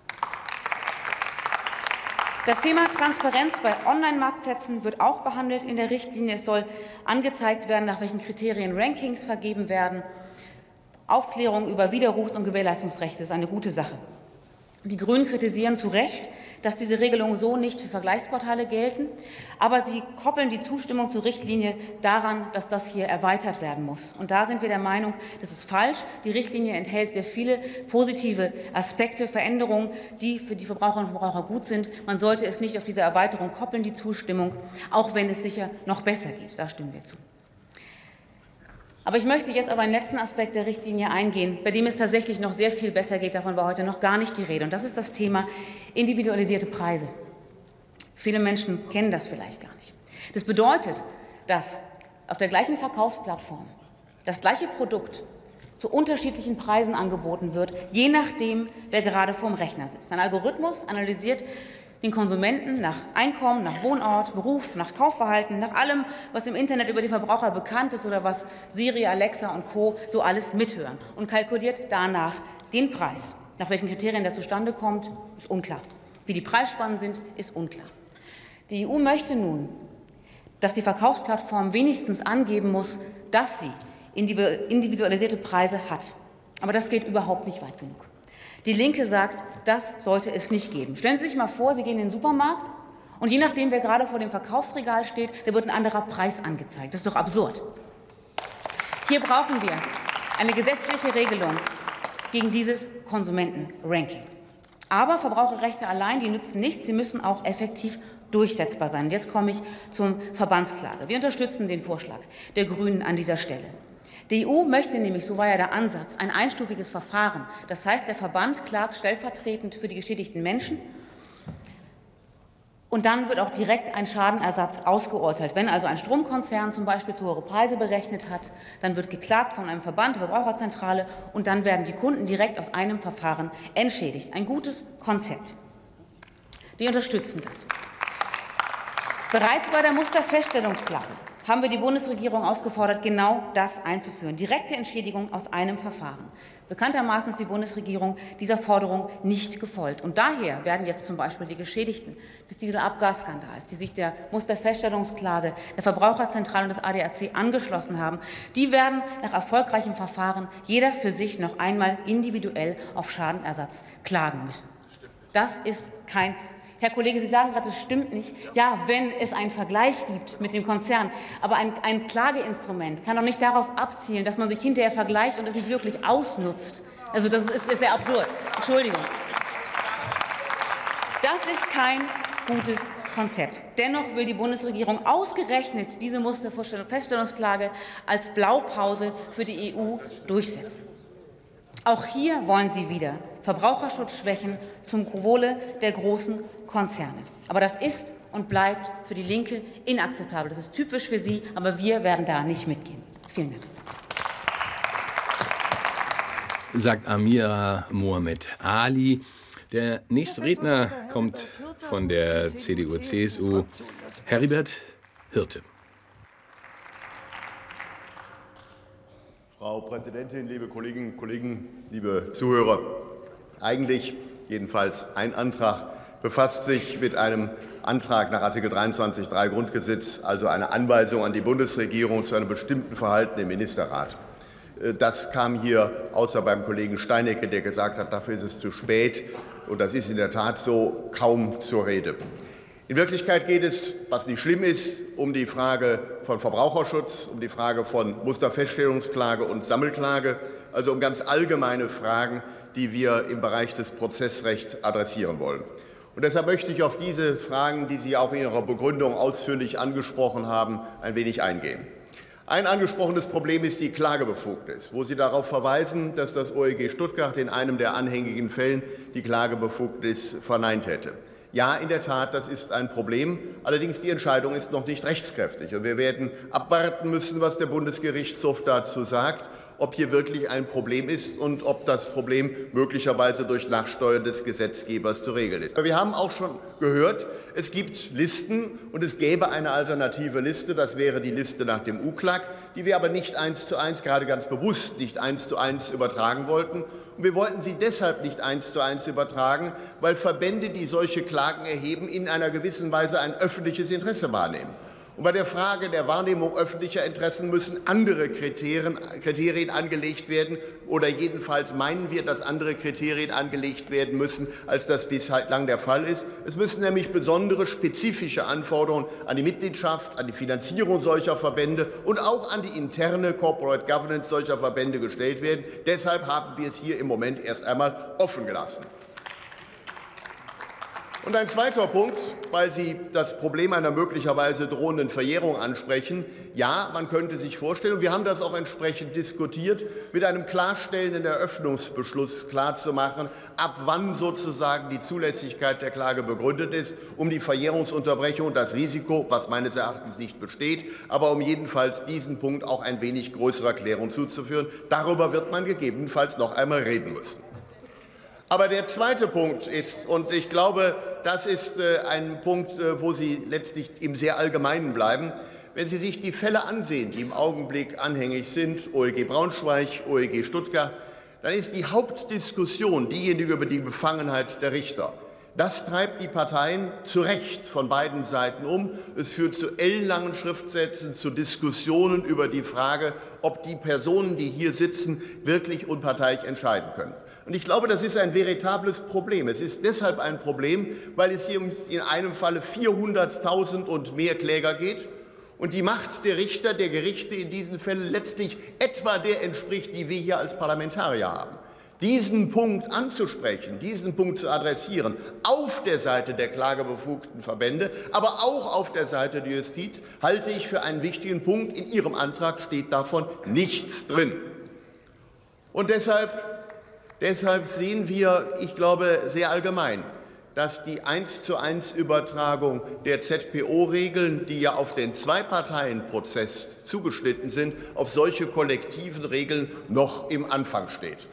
Das Thema Transparenz bei Online-Marktplätzen wird auch behandelt in der Richtlinie. Es soll angezeigt werden, nach welchen Kriterien Rankings vergeben werden. Aufklärung über Widerrufs- und Gewährleistungsrechte ist eine gute Sache. Die Grünen kritisieren zu Recht, dass diese Regelungen so nicht für Vergleichsportale gelten. Aber sie koppeln die Zustimmung zur Richtlinie daran, dass das hier erweitert werden muss. Und da sind wir der Meinung, das ist falsch. Die Richtlinie enthält sehr viele positive Aspekte, Veränderungen, die für die Verbraucherinnen und Verbraucher gut sind. Man sollte es nicht auf diese Erweiterung koppeln, die Zustimmung, auch wenn es sicher noch besser geht. Da stimmen wir zu. Aber ich möchte jetzt auf einen letzten Aspekt der Richtlinie eingehen, bei dem es tatsächlich noch sehr viel besser geht. Davon war heute noch gar nicht die Rede. Und das ist das Thema individualisierte Preise. Viele Menschen kennen das vielleicht gar nicht. Das bedeutet, dass auf der gleichen Verkaufsplattform das gleiche Produkt zu unterschiedlichen Preisen angeboten wird, je nachdem, wer gerade vorm Rechner sitzt. Ein Algorithmus analysiert den Konsumenten nach Einkommen, nach Wohnort, Beruf, nach Kaufverhalten, nach allem, was im Internet über die Verbraucher bekannt ist oder was Siri, Alexa und Co. so alles mithören und kalkuliert danach den Preis. Nach welchen Kriterien der zustande kommt, ist unklar. Wie die Preisspannen sind, ist unklar. Die E U möchte nun, dass die Verkaufsplattform wenigstens angeben muss, dass sie individualisierte Preise hat. Aber das geht überhaupt nicht weit genug. Die Linke sagt, das sollte es nicht geben. Stellen Sie sich mal vor, Sie gehen in den Supermarkt und je nachdem, wer gerade vor dem Verkaufsregal steht, da wird ein anderer Preis angezeigt. Das ist doch absurd. Hier brauchen wir eine gesetzliche Regelung gegen dieses Konsumentenranking. Aber Verbraucherrechte allein, die nützen nichts. Sie müssen auch effektiv durchsetzbar sein. Und jetzt komme ich zum Verbandsklage. Wir unterstützen den Vorschlag der Grünen an dieser Stelle. Die E U möchte nämlich, so war ja der Ansatz, ein einstufiges Verfahren. Das heißt, der Verband klagt stellvertretend für die geschädigten Menschen und dann wird auch direkt ein Schadenersatz ausgeurteilt. Wenn also ein Stromkonzern zum Beispiel zu hohe Preise berechnet hat, dann wird geklagt von einem Verband, der Verbraucherzentrale, und dann werden die Kunden direkt aus einem Verfahren entschädigt. Ein gutes Konzept. Wir unterstützen das. Bereits bei der Musterfeststellungsklage haben wir die Bundesregierung aufgefordert, genau das einzuführen. Direkte Entschädigung aus einem Verfahren. Bekanntermaßen ist die Bundesregierung dieser Forderung nicht gefolgt. Und daher werden jetzt zum Beispiel die Geschädigten des Dieselabgasskandals, die sich der Musterfeststellungsklage der Verbraucherzentrale und des A D A C angeschlossen haben, die werden nach erfolgreichem Verfahren jeder für sich noch einmal individuell auf Schadenersatz klagen müssen. Das ist kein Herr Kollege, Sie sagen gerade, das stimmt nicht. Ja, wenn es einen Vergleich gibt mit dem Konzern. Aber ein, ein Klageinstrument kann doch nicht darauf abzielen, dass man sich hinterher vergleicht und es nicht wirklich ausnutzt. Also das ist, ist sehr absurd. Entschuldigung. Das ist kein gutes Konzept. Dennoch will die Bundesregierung ausgerechnet diese Musterfeststellungsklage als Blaupause für die E U durchsetzen. Auch hier wollen Sie wieder Verbraucherschutz schwächen zum Wohle der großen Konzerne. Aber das ist und bleibt für die Linke inakzeptabel. Das ist typisch für Sie, aber wir werden da nicht mitgehen. Vielen Dank. sagt Amira Mohamed Ali. Der nächste Redner kommt von der C D U C S U, Heribert Hirte. Frau Präsidentin, liebe Kolleginnen und Kollegen, liebe Zuhörer! Eigentlich, jedenfalls ein Antrag, befasst sich mit einem Antrag nach Artikel dreiundzwanzig Absatz drei Grundgesetz, also eine Anweisung an die Bundesregierung zu einem bestimmten Verhalten im Ministerrat. Das kam hier außer beim Kollegen Steinecke, der gesagt hat, dafür ist es zu spät. Und das ist in der Tat so, kaum zur Rede. In Wirklichkeit geht es, was nicht schlimm ist, um die Frage von Verbraucherschutz, um die Frage von Musterfeststellungsklage und Sammelklage, also um ganz allgemeine Fragen, die wir im Bereich des Prozessrechts adressieren wollen. Und deshalb möchte ich auf diese Fragen, die Sie auch in Ihrer Begründung ausführlich angesprochen haben, ein wenig eingehen. Ein angesprochenes Problem ist die Klagebefugnis, wo Sie darauf verweisen, dass das O E G Stuttgart in einem der anhängigen Fällen die Klagebefugnis verneint hätte. Ja, in der Tat, das ist ein Problem. Allerdings die Entscheidung ist noch nicht rechtskräftig. Und wir werden abwarten müssen, was der Bundesgerichtshof dazu sagt, ob hier wirklich ein Problem ist und ob das Problem möglicherweise durch Nachsteuern des Gesetzgebers zu regeln ist. Aber wir haben auch schon gehört, es gibt Listen und es gäbe eine alternative Liste, das wäre die Liste nach dem U K L A G, die wir aber nicht eins zu eins, gerade ganz bewusst nicht eins zu eins übertragen wollten. Und wir wollten sie deshalb nicht eins zu eins übertragen, weil Verbände, die solche Klagen erheben, in einer gewissen Weise ein öffentliches Interesse wahrnehmen. Und bei der Frage der Wahrnehmung öffentlicher Interessen müssen andere Kriterien, Kriterien angelegt werden, oder jedenfalls meinen wir, dass andere Kriterien angelegt werden müssen, als das bislang der Fall ist. Es müssen nämlich besondere spezifische Anforderungen an die Mitgliedschaft, an die Finanzierung solcher Verbände und auch an die interne Corporate Governance solcher Verbände gestellt werden. Deshalb haben wir es hier im Moment erst einmal offen gelassen. Und ein zweiter Punkt, weil Sie das Problem einer möglicherweise drohenden Verjährung ansprechen. Ja, man könnte sich vorstellen, und wir haben das auch entsprechend diskutiert, mit einem klarstellenden Eröffnungsbeschluss klarzumachen, ab wann sozusagen die Zulässigkeit der Klage begründet ist, um die Verjährungsunterbrechung und das Risiko, was meines Erachtens nicht besteht, aber um jedenfalls diesen Punkt auch ein wenig größerer Klärung zuzuführen. Darüber wird man gegebenenfalls noch einmal reden müssen. Aber der zweite Punkt ist, und ich glaube, das ist ein Punkt, wo Sie letztlich im sehr Allgemeinen bleiben, wenn Sie sich die Fälle ansehen, die im Augenblick anhängig sind, O E G Braunschweig, O E G Stuttgart, dann ist die Hauptdiskussion diejenige über die Befangenheit der Richter. Das treibt die Parteien zu Recht von beiden Seiten um. Es führt zu ellenlangen Schriftsätzen, zu Diskussionen über die Frage, ob die Personen, die hier sitzen, wirklich unparteiisch entscheiden können. Und ich glaube, das ist ein veritables Problem. Es ist deshalb ein Problem, weil es hier in einem Falle vierhunderttausend und mehr Kläger geht und die Macht der Richter, der Gerichte in diesen Fällen letztlich etwa der entspricht, die wir hier als Parlamentarier haben. Diesen Punkt anzusprechen, diesen Punkt zu adressieren, auf der Seite der klagebefugten Verbände, aber auch auf der Seite der Justiz, halte ich für einen wichtigen Punkt. In Ihrem Antrag steht davon nichts drin. Und deshalb Deshalb sehen wir, ich glaube, sehr allgemein, dass die eins zu eins Übertragung der Z P O-Regeln, die ja auf den Zwei-Parteien-Prozess zugeschnitten sind, auf solche kollektiven Regeln noch im Anfang steht.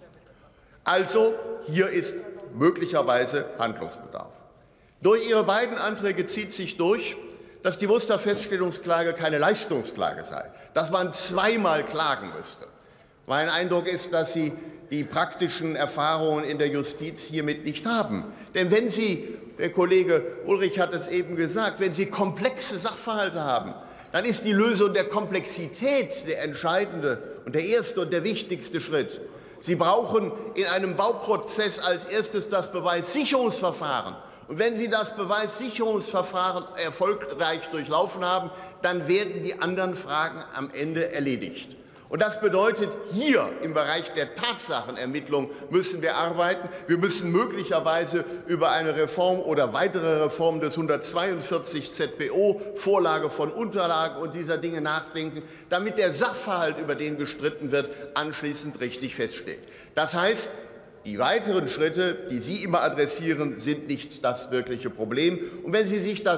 Also, hier ist möglicherweise Handlungsbedarf. Durch Ihre beiden Anträge zieht sich durch, dass die Musterfeststellungsklage keine Leistungsklage sei, dass man zweimal klagen müsste. Mein Eindruck ist, dass Sie die praktischen Erfahrungen in der Justiz hiermit nicht haben. Denn wenn Sie, der Kollege Ulrich hat es eben gesagt, wenn Sie komplexe Sachverhalte haben, dann ist die Lösung der Komplexität der entscheidende und der erste und der wichtigste Schritt. Sie brauchen in einem Bauprozess als erstes das Beweissicherungsverfahren. Und wenn Sie das Beweissicherungsverfahren erfolgreich durchlaufen haben, dann werden die anderen Fragen am Ende erledigt. Und das bedeutet, hier im Bereich der Tatsachenermittlung müssen wir arbeiten. Wir müssen möglicherweise über eine Reform oder weitere Reform des hundertzweiundvierzig Z P O, Vorlage von Unterlagen und dieser Dinge nachdenken, damit der Sachverhalt, über den gestritten wird, anschließend richtig feststeht. Das heißt, die weiteren Schritte, die Sie immer adressieren, sind nicht das wirkliche Problem. Und wenn Sie sich das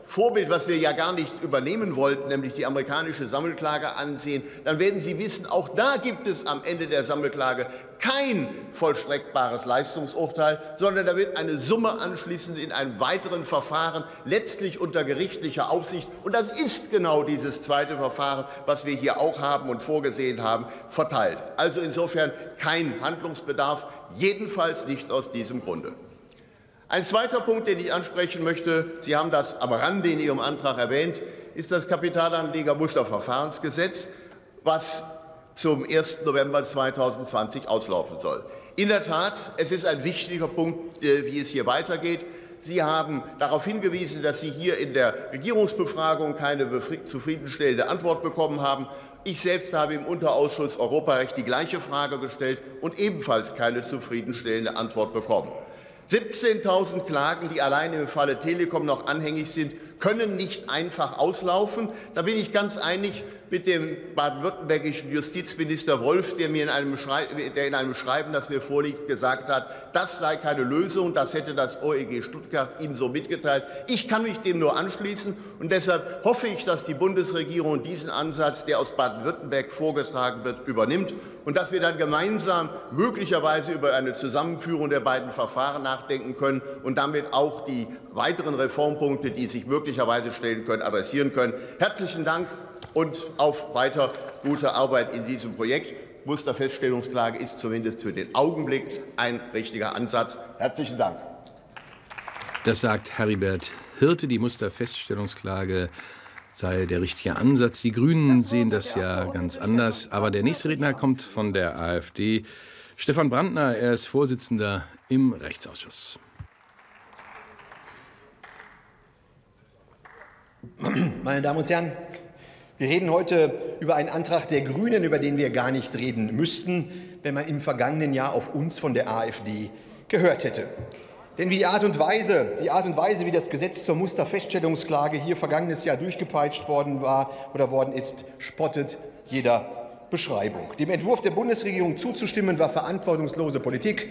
Vorbild, was wir ja gar nicht übernehmen wollten, nämlich die amerikanische Sammelklage ansehen, dann werden Sie wissen, auch da gibt es am Ende der Sammelklage kein vollstreckbares Leistungsurteil, sondern da wird eine Summe anschließend in einem weiteren Verfahren, letztlich unter gerichtlicher Aufsicht, und das ist genau dieses zweite Verfahren, was wir hier auch haben und vorgesehen haben, verteilt. Also insofern kein Handlungsbedarf, jedenfalls nicht aus diesem Grunde. Ein zweiter Punkt, den ich ansprechen möchte, Sie haben das am Rande in Ihrem Antrag erwähnt, ist das Kapitalanlegermusterverfahrensgesetz, was zum ersten November zweitausendzwanzig auslaufen soll. In der Tat, es ist ein wichtiger Punkt, wie es hier weitergeht. Sie haben darauf hingewiesen, dass Sie hier in der Regierungsbefragung keine zufriedenstellende Antwort bekommen haben. Ich selbst habe im Unterausschuss Europarecht die gleiche Frage gestellt und ebenfalls keine zufriedenstellende Antwort bekommen. siebzehntausend Klagen, die allein im Falle Telekom noch anhängig sind, können nicht einfach auslaufen. Da bin ich ganz einig mit dem baden-württembergischen Justizminister Wolf, der mir in einem, der in einem Schreiben, das mir vorliegt, gesagt hat, das sei keine Lösung, das hätte das O E G Stuttgart ihm so mitgeteilt. Ich kann mich dem nur anschließen, und deshalb hoffe ich, dass die Bundesregierung diesen Ansatz, der aus Baden-Württemberg vorgetragen wird, übernimmt und dass wir dann gemeinsam möglicherweise über eine Zusammenführung der beiden Verfahren nachdenken können und damit auch die weiteren Reformpunkte, die sich möglicherweise stellen können, adressieren können. Herzlichen Dank und auf weiter gute Arbeit in diesem Projekt. Musterfeststellungsklage ist zumindest für den Augenblick ein richtiger Ansatz. Herzlichen Dank. Das sagt Heribert Hirte. Die Musterfeststellungsklage sei der richtige Ansatz. Die Grünen sehen das ja ganz anders. Aber der nächste Redner kommt von der AfD. Stefan Brandner, er ist Vorsitzender im Rechtsausschuss. Meine Damen und Herren, wir reden heute über einen Antrag der Grünen, über den wir gar nicht reden müssten, wenn man im vergangenen Jahr auf uns von der AfD gehört hätte. Denn wie die Art und Weise, die Art und Weise, wie das Gesetz zur Musterfeststellungsklage hier vergangenes Jahr durchgepeitscht worden war oder worden ist, spottet jeder Beschreibung. Dem Entwurf der Bundesregierung zuzustimmen, war verantwortungslose Politik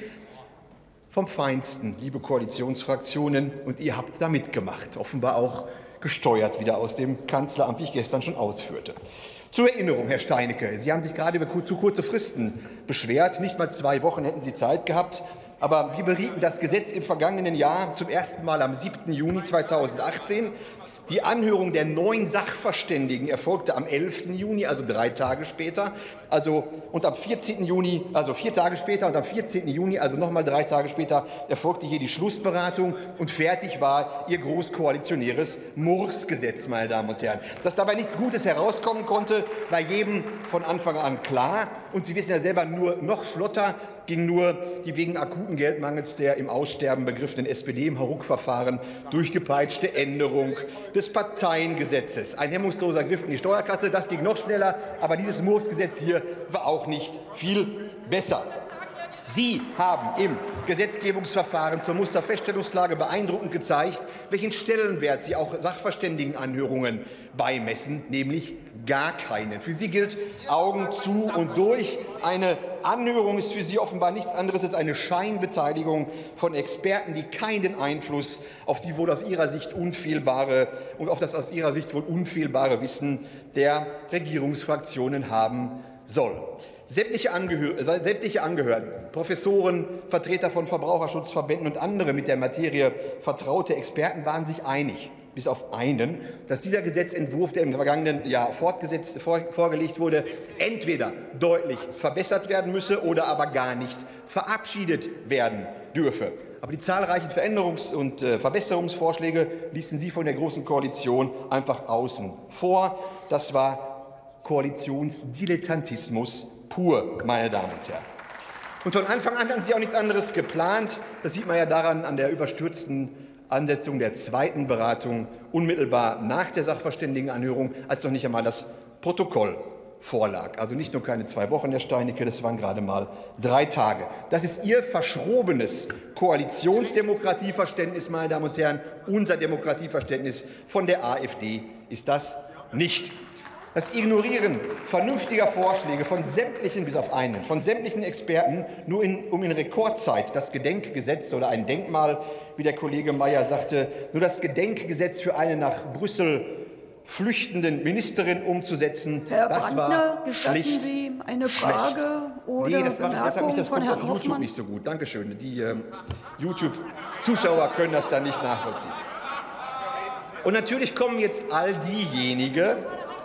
vom Feinsten, liebe Koalitionsfraktionen, und ihr habt da mitgemacht, offenbar auch gesteuert, wieder aus dem Kanzleramt, wie ich gestern schon ausführte. Zur Erinnerung, Herr Steinecke, Sie haben sich gerade über zu kurze Fristen beschwert. Nicht mal zwei Wochen hätten Sie Zeit gehabt. Aber wir berieten das Gesetz im vergangenen Jahr zum ersten Mal am siebten Juni zweitausendachtzehn. Die Anhörung der neun Sachverständigen erfolgte am elften Juni, also drei Tage später. Also, und am vierzehnten Juni, also vier Tage später und am vierzehnten Juni, also noch mal drei Tage später, erfolgte hier die Schlussberatung und fertig war Ihr großkoalitionäres Murksgesetz, meine Damen und Herren. Dass dabei nichts Gutes herauskommen konnte, war jedem von Anfang an klar. Und Sie wissen ja selber, nur noch flotter ging nur die wegen akuten Geldmangels der im Aussterben begriffenen S P D im Hauruck-Verfahren durchgepeitschte Änderung des Parteiengesetzes. Ein hemmungsloser Griff in die Steuerkasse, das ging noch schneller, aber dieses Murksgesetz hier war auch nicht viel besser. Sie haben im Gesetzgebungsverfahren zur Musterfeststellungsklage beeindruckend gezeigt, welchen Stellenwert Sie auch Sachverständigenanhörungen beimessen, nämlich gar keinen. Für Sie gilt Augen zu und durch. Eine Anhörung ist für Sie offenbar nichts anderes als eine Scheinbeteiligung von Experten, die keinen Einfluss auf die wohl aus Ihrer Sicht unfehlbare und auf das aus Ihrer Sicht wohl unfehlbare Wissen der Regierungsfraktionen haben soll. Sämtliche, Angehör sämtliche Angehörigen, Professoren, Vertreter von Verbraucherschutzverbänden und andere mit der Materie vertraute Experten waren sich einig, bis auf einen, dass dieser Gesetzentwurf, der im vergangenen Jahr fortgesetzt, vor, vorgelegt wurde, entweder deutlich verbessert werden müsse oder aber gar nicht verabschiedet werden dürfe. Aber die zahlreichen Veränderungs- und äh, Verbesserungsvorschläge ließen Sie von der Großen Koalition einfach außen vor. Das war Koalitionsdilettantismus pur, meine Damen und Herren. Und von Anfang an hatten Sie auch nichts anderes geplant. Das sieht man ja daran an der überstürzten Ansetzung der zweiten Beratung unmittelbar nach der Sachverständigenanhörung, als noch nicht einmal das Protokoll vorlag. Also nicht nur keine zwei Wochen, Herr Steinecke, das waren gerade mal drei Tage. Das ist Ihr verschrobenes Koalitionsdemokratieverständnis, meine Damen und Herren. Unser Demokratieverständnis von der AfD ist das nicht. Das Ignorieren vernünftiger Vorschläge von sämtlichen, bis auf einen, von sämtlichen Experten, nur in, um in Rekordzeit das Gedenkgesetz oder ein Denkmal, wie der Kollege Mayer sagte, nur das Gedenkgesetz für eine nach Brüssel flüchtenden Ministerin umzusetzen, Herr das Brandner, war gestatten schlicht Sie eine Frage schlecht. oder Nee, das mache ich deshalb nicht. Das von kommt Herrn auf YouTube Hoffmann? nicht so gut. Dankeschön. Die äh, YouTube-Zuschauer können das dann nicht nachvollziehen. Und natürlich kommen jetzt all diejenigen,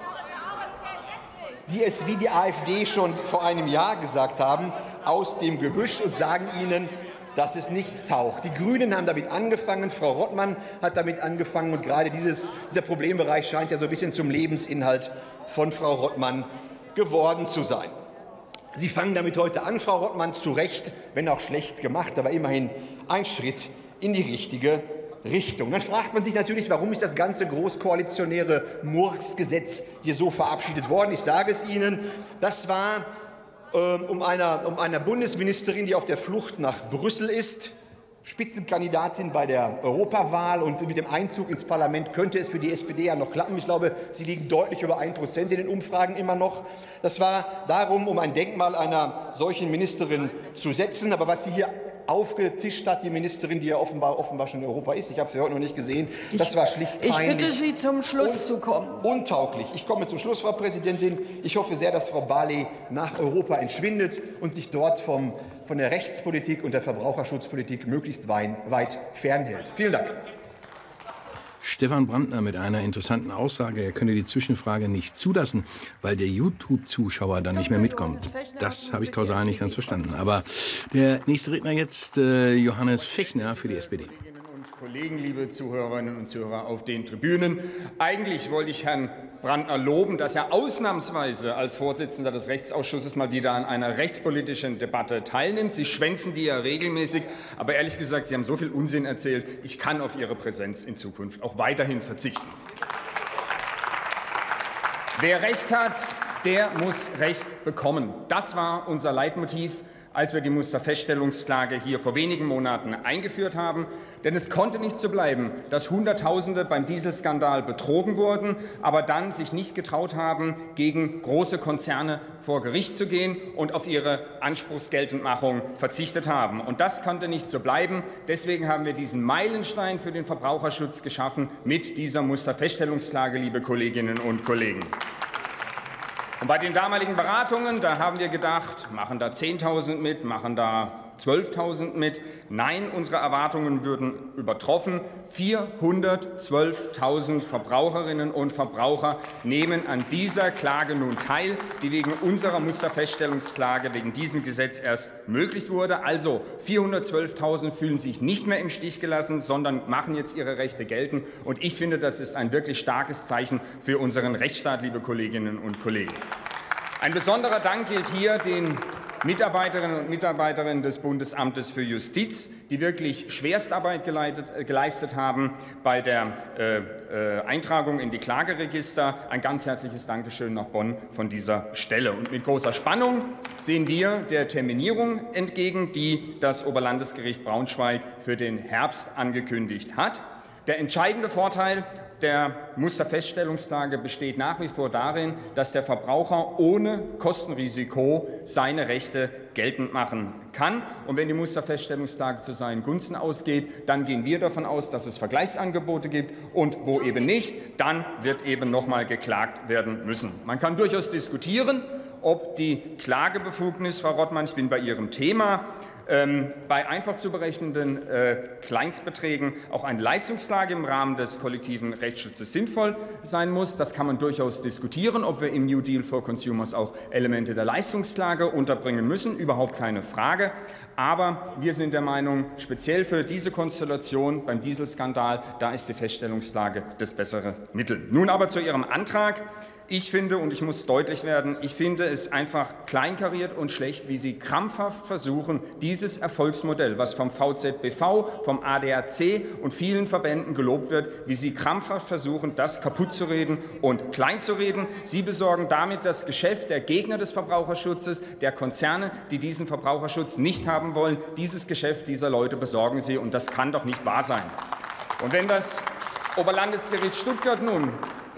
die es, wie die AfD schon vor einem Jahr gesagt haben, aus dem Gebüsch und sagen Ihnen, dass es nichts taucht. Die Grünen haben damit angefangen, Frau Rottmann hat damit angefangen, und gerade dieses, dieser Problembereich scheint ja so ein bisschen zum Lebensinhalt von Frau Rottmann geworden zu sein. Sie fangen damit heute an, Frau Rottmann, zu Recht, wenn auch schlecht gemacht, aber immerhin ein Schritt in die richtige Richtung. Dann fragt man sich natürlich, warum ist das ganze großkoalitionäre Murksgesetz hier so verabschiedet worden? Ich sage es Ihnen, das war ähm, um, einer, um einer Bundesministerin, die auf der Flucht nach Brüssel ist, Spitzenkandidatin bei der Europawahl, und mit dem Einzug ins Parlament könnte es für die S P D ja noch klappen. Ich glaube, sie liegen deutlich über ein Prozent in den Umfragen immer noch. Das war darum, um ein Denkmal einer solchen Ministerin zu setzen. Aber was sie hier aufgetischt hat, die Ministerin, die ja offenbar, offenbar schon in Europa ist, ich habe sie heute noch nicht gesehen, das war schlicht peinlich. Ich bitte Sie, zum Schluss zu kommen. Untauglich. Ich komme zum Schluss, Frau Präsidentin. Ich hoffe sehr, dass Frau Barley nach Europa entschwindet und sich dort vom, von der Rechtspolitik und der Verbraucherschutzpolitik möglichst weit fernhält. Vielen Dank. Stefan Brandner mit einer interessanten Aussage, er könne die Zwischenfrage nicht zulassen, weil der YouTube-Zuschauer dann nicht mehr mitkommt. Das habe ich kausal nicht ganz verstanden. Aber der nächste Redner jetzt, äh, Johannes Fechner für die S P D. Kollegen, liebe Zuhörerinnen und Zuhörer auf den Tribünen. Eigentlich wollte ich Herrn Brandner loben, dass er ausnahmsweise als Vorsitzender des Rechtsausschusses mal wieder an einer rechtspolitischen Debatte teilnimmt. Sie schwänzen die ja regelmäßig, aber ehrlich gesagt, Sie haben so viel Unsinn erzählt. Ich kann auf Ihre Präsenz in Zukunft auch weiterhin verzichten. Wer Recht hat, der muss Recht bekommen. Das war unser Leitmotiv, als wir die Musterfeststellungsklage hier vor wenigen Monaten eingeführt haben. Denn es konnte nicht so bleiben, dass Hunderttausende beim Dieselskandal betrogen wurden, aber dann sich nicht getraut haben, gegen große Konzerne vor Gericht zu gehen und auf ihre Anspruchsgeltendmachung verzichtet haben. Und das konnte nicht so bleiben. Deswegen haben wir diesen Meilenstein für den Verbraucherschutz geschaffen mit dieser Musterfeststellungsklage, liebe Kolleginnen und Kollegen. Und bei den damaligen Beratungen, da haben wir gedacht, machen da zehntausend mit, machen da zwölftausend mit. Nein, unsere Erwartungen würden übertroffen. vierhundertzwölftausend Verbraucherinnen und Verbraucher nehmen an dieser Klage nun teil, die wegen unserer Musterfeststellungsklage, wegen diesem Gesetz erst möglich wurde. Also vierhundertzwölftausend fühlen sich nicht mehr im Stich gelassen, sondern machen jetzt ihre Rechte geltend. Und ich finde, das ist ein wirklich starkes Zeichen für unseren Rechtsstaat, liebe Kolleginnen und Kollegen. Ein besonderer Dank gilt hier den Mitarbeiterinnen und Mitarbeitern des Bundesamtes für Justiz, die wirklich Schwerstarbeit geleitet, äh, geleistet haben bei der äh, äh, Eintragung in die Klageregister. Ein ganz herzliches Dankeschön nach Bonn von dieser Stelle. Und mit großer Spannung sehen wir der Terminierung entgegen, die das Oberlandesgericht Braunschweig für den Herbst angekündigt hat. Der entscheidende Vorteil der Musterfeststellungsklage besteht nach wie vor darin, dass der Verbraucher ohne Kostenrisiko seine Rechte geltend machen kann. Und wenn die Musterfeststellungsklage zu seinen Gunsten ausgeht, dann gehen wir davon aus, dass es Vergleichsangebote gibt, und wo eben nicht, dann wird eben noch mal geklagt werden müssen. Man kann durchaus diskutieren, ob die Klagebefugnis, Frau Rottmann, ich bin bei Ihrem Thema, Ähm, bei einfach zu berechnenden äh, Kleinstbeträgen auch eine Leistungsklage im Rahmen des kollektiven Rechtsschutzes sinnvoll sein muss. Das kann man durchaus diskutieren, ob wir im New Deal for Consumers auch Elemente der Leistungsklage unterbringen müssen. Überhaupt keine Frage. Aber wir sind der Meinung, speziell für diese Konstellation beim Dieselskandal, da ist die Feststellungsklage das bessere Mittel. Nun aber zu Ihrem Antrag. Ich finde, und ich muss deutlich werden, ich finde es einfach kleinkariert und schlecht, wie Sie krampfhaft versuchen, dieses Erfolgsmodell, was vom V Z B V, vom A D A C und vielen Verbänden gelobt wird, wie Sie krampfhaft versuchen, das kaputtzureden und kleinzureden. Sie besorgen damit das Geschäft der Gegner des Verbraucherschutzes, der Konzerne, die diesen Verbraucherschutz nicht haben wollen. Dieses Geschäft dieser Leute besorgen Sie, und das kann doch nicht wahr sein. Und wenn das Oberlandesgericht Stuttgart nun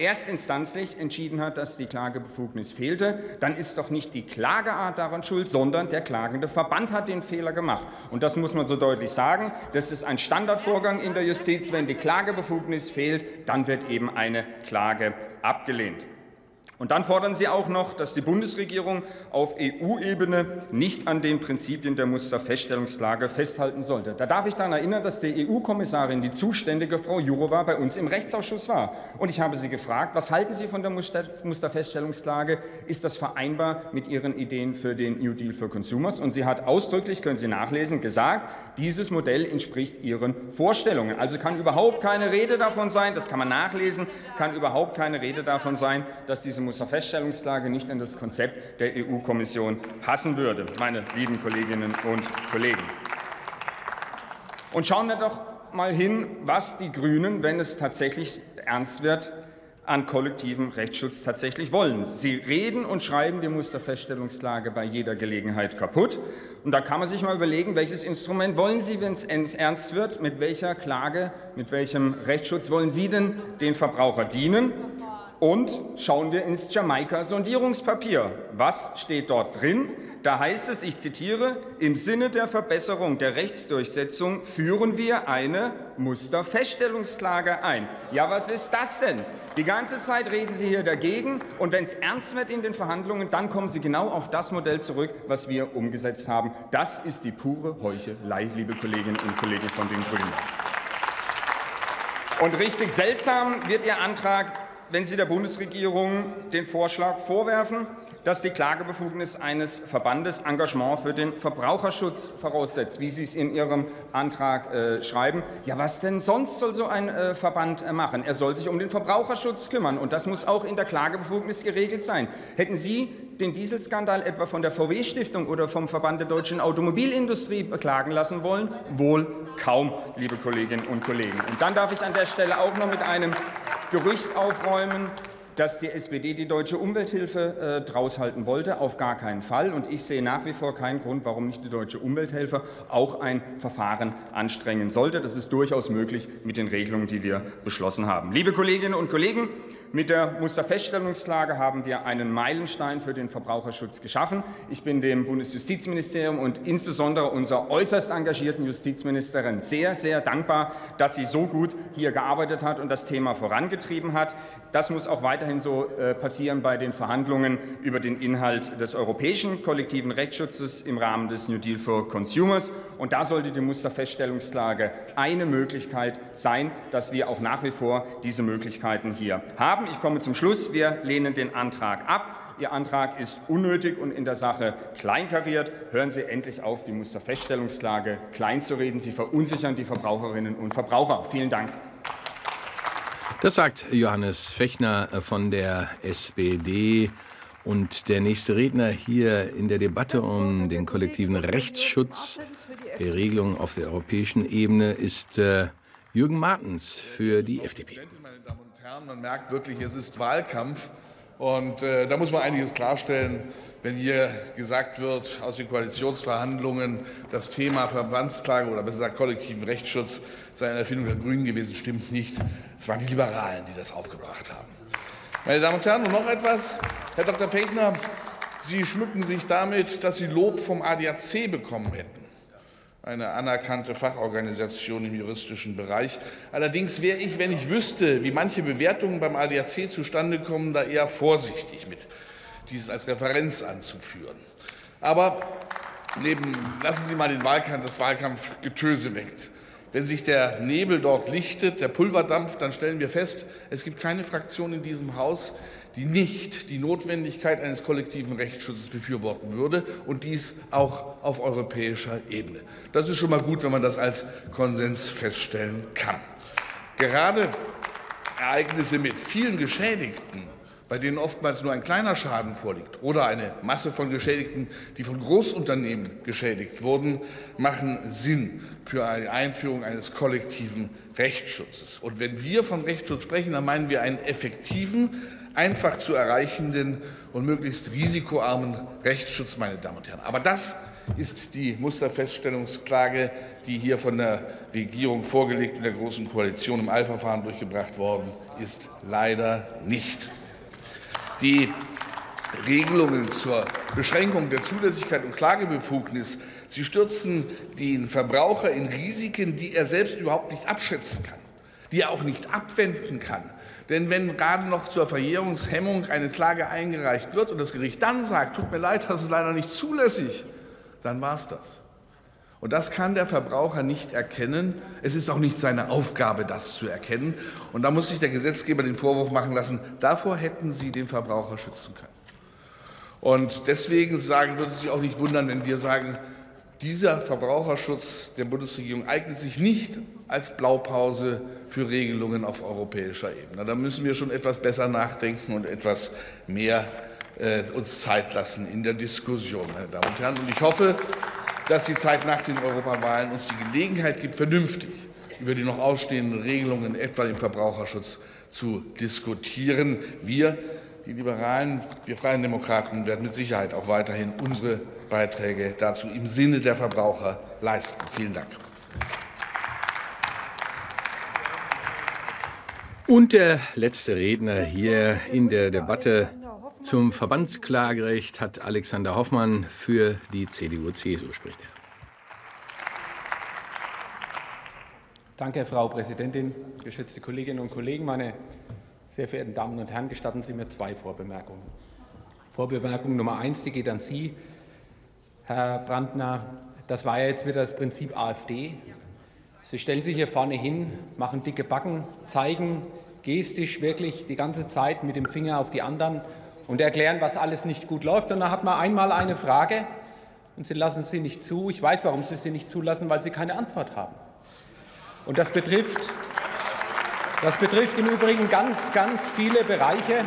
erstinstanzlich entschieden hat, dass die Klagebefugnis fehlte, dann ist doch nicht die Klageart daran schuld, sondern der klagende Verband hat den Fehler gemacht. Und das muss man so deutlich sagen. Das ist ein Standardvorgang in der Justiz. Wenn die Klagebefugnis fehlt, dann wird eben eine Klage abgelehnt. Und dann fordern Sie auch noch, dass die Bundesregierung auf E U-Ebene nicht an den Prinzipien der Musterfeststellungsklage festhalten sollte. Da darf ich daran erinnern, dass die E U-Kommissarin, die zuständige Frau Jourová, bei uns im Rechtsausschuss war. Und ich habe sie gefragt, was halten Sie von der Musterfeststellungsklage? Ist das vereinbar mit Ihren Ideen für den New Deal for Consumers? Und sie hat ausdrücklich, können Sie nachlesen, gesagt, dieses Modell entspricht Ihren Vorstellungen. Also kann überhaupt keine Rede davon sein, das kann man nachlesen, kann überhaupt keine Rede davon sein, dass diese Musterfeststellungsklage nicht in das Konzept der E U-Kommission passen würde, meine lieben Kolleginnen und Kollegen. Und schauen wir doch mal hin, was die Grünen, wenn es tatsächlich ernst wird, an kollektivem Rechtsschutz tatsächlich wollen. Sie reden und schreiben die Musterfeststellungsklage bei jeder Gelegenheit kaputt. Und da kann man sich mal überlegen, welches Instrument wollen Sie, wenn es ernst wird, mit welcher Klage, mit welchem Rechtsschutz wollen Sie denn den Verbraucher dienen? Und schauen wir ins Jamaika-Sondierungspapier. Was steht dort drin? Da heißt es, ich zitiere, im Sinne der Verbesserung der Rechtsdurchsetzung führen wir eine Musterfeststellungsklage ein. Ja, was ist das denn? Die ganze Zeit reden Sie hier dagegen, und wenn es ernst wird in den Verhandlungen, dann kommen Sie genau auf das Modell zurück, was wir umgesetzt haben. Das ist die pure Heuchelei, liebe Kolleginnen und Kollegen von den Grünen. Und richtig seltsam wird Ihr Antrag, wenn Sie der Bundesregierung den Vorschlag vorwerfen, dass die Klagebefugnis eines Verbandes Engagement für den Verbraucherschutz voraussetzt, wie Sie es in Ihrem Antrag äh, schreiben. Ja, was denn sonst soll so ein äh, Verband äh, machen? Er soll sich um den Verbraucherschutz kümmern, und das muss auch in der Klagebefugnis geregelt sein. Hätten Sie den Dieselskandal etwa von der V W-Stiftung oder vom Verband der deutschen Automobilindustrie beklagen lassen wollen? Wohl kaum, liebe Kolleginnen und Kollegen. Und dann darf ich an der Stelle auch noch mit einem Gerücht aufräumen, dass die S P D die deutsche Umwelthilfe äh, draus halten wollte. Auf gar keinen Fall. Und ich sehe nach wie vor keinen Grund, warum nicht die deutsche Umwelthilfe auch ein Verfahren anstrengen sollte. Das ist durchaus möglich mit den Regelungen, die wir beschlossen haben. Liebe Kolleginnen und Kollegen, mit der Musterfeststellungsklage haben wir einen Meilenstein für den Verbraucherschutz geschaffen. Ich bin dem Bundesjustizministerium und insbesondere unserer äußerst engagierten Justizministerin sehr, sehr dankbar, dass sie so gut hier gearbeitet hat und das Thema vorangetrieben hat. Das muss auch weiterhin so äh, passieren bei den Verhandlungen über den Inhalt des europäischen kollektiven Rechtsschutzes im Rahmen des New Deal for Consumers. Und da sollte die Musterfeststellungsklage eine Möglichkeit sein, dass wir auch nach wie vor diese Möglichkeiten hier haben. Ich komme zum Schluss. Wir lehnen den Antrag ab. Ihr Antrag ist unnötig und in der Sache kleinkariert. Hören Sie endlich auf, die Musterfeststellungsklage klein zu reden. Sie verunsichern die Verbraucherinnen und Verbraucher. Vielen Dank. Das sagt Johannes Fechner von der S P D. Und der nächste Redner hier in der Debatte um den kollektiven Rechtsschutz der Regelungen auf der europäischen Ebene ist äh, Jürgen Martens für die F D P. Meine Damen und Herren, man merkt wirklich, es ist Wahlkampf. Und äh, da muss man einiges klarstellen, wenn hier gesagt wird, aus den Koalitionsverhandlungen, das Thema Verbandsklage oder besser gesagt kollektiven Rechtsschutz sei eine Erfindung der Grünen gewesen, stimmt nicht. Es waren die Liberalen, die das aufgebracht haben. Meine Damen und Herren, und noch etwas. Herr Doktor Fechner, Sie schmücken sich damit, dass Sie Lob vom A D A C bekommen hätten. Eine anerkannte Fachorganisation im juristischen Bereich. Allerdings wäre ich, wenn ich wüsste, wie manche Bewertungen beim A D A C zustande kommen, da eher vorsichtig mit, dieses als Referenz anzuführen. Aber neben, lassen Sie mal den Wahlkampf, das Wahlkampfgetöse weg. Wenn sich der Nebel dort lichtet, der Pulverdampf, dann stellen wir fest, es gibt keine Fraktion in diesem Haus, die nicht die Notwendigkeit eines kollektiven Rechtsschutzes befürworten würde, und dies auch auf europäischer Ebene. Das ist schon mal gut, wenn man das als Konsens feststellen kann. Gerade Ereignisse mit vielen Geschädigten, bei denen oftmals nur ein kleiner Schaden vorliegt, oder eine Masse von Geschädigten, die von Großunternehmen geschädigt wurden, machen Sinn für eine Einführung eines kollektiven Rechtsschutzes. Und wenn wir von Rechtsschutz sprechen, dann meinen wir einen effektiven, einfach zu erreichenden und möglichst risikoarmen Rechtsschutz, meine Damen und Herren. Aber das ist die Musterfeststellungsklage, die hier von der Regierung vorgelegt und der Großen Koalition im Eilverfahren durchgebracht worden ist, leider nicht. Die Regelungen zur Beschränkung der Zulässigkeit und Klagebefugnis, sie stürzen den Verbraucher in Risiken, die er selbst überhaupt nicht abschätzen kann, die er auch nicht abwenden kann. Denn wenn gerade noch zur Verjährungshemmung eine Klage eingereicht wird und das Gericht dann sagt, tut mir leid, das ist leider nicht zulässig, dann war es das. Und das kann der Verbraucher nicht erkennen. Es ist auch nicht seine Aufgabe, das zu erkennen. Und da muss sich der Gesetzgeber den Vorwurf machen lassen, davor hätten Sie den Verbraucher schützen können. Und deswegen sagen, wird es sich auch nicht wundern, wenn wir sagen, dieser Verbraucherschutz der Bundesregierung eignet sich nicht als Blaupause für Regelungen auf europäischer Ebene. Da müssen wir schon etwas besser nachdenken und etwas mehr äh, uns Zeit lassen in der Diskussion, meine Damen und Herren. Und ich hoffe, dass die Zeit nach den Europawahlen uns die Gelegenheit gibt, vernünftig über die noch ausstehenden Regelungen, etwa den Verbraucherschutz, zu diskutieren. Wir, die Liberalen, wir Freien Demokraten, werden mit Sicherheit auch weiterhin unsere Beiträge dazu im Sinne der Verbraucher leisten. Vielen Dank. Und der letzte Redner hier in der Debatte zum Verbandsklagerecht hat Alexander Hoffmann für die C D U C S U spricht er. Danke, Frau Präsidentin, geschätzte Kolleginnen und Kollegen, meine sehr verehrten Damen und Herren, gestatten Sie mir zwei Vorbemerkungen. Vorbemerkung Nummer eins, die geht an Sie, Herr Brandner. Das war ja jetzt wieder das Prinzip AfD. Sie stellen sich hier vorne hin, machen dicke Backen, zeigen gestisch wirklich die ganze Zeit mit dem Finger auf die anderen und erklären, was alles nicht gut läuft. Und dann hat man einmal eine Frage und Sie lassen sie nicht zu. Ich weiß, warum Sie sie nicht zulassen, weil Sie keine Antwort haben. Und das betrifft, das betrifft im Übrigen ganz, ganz viele Bereiche,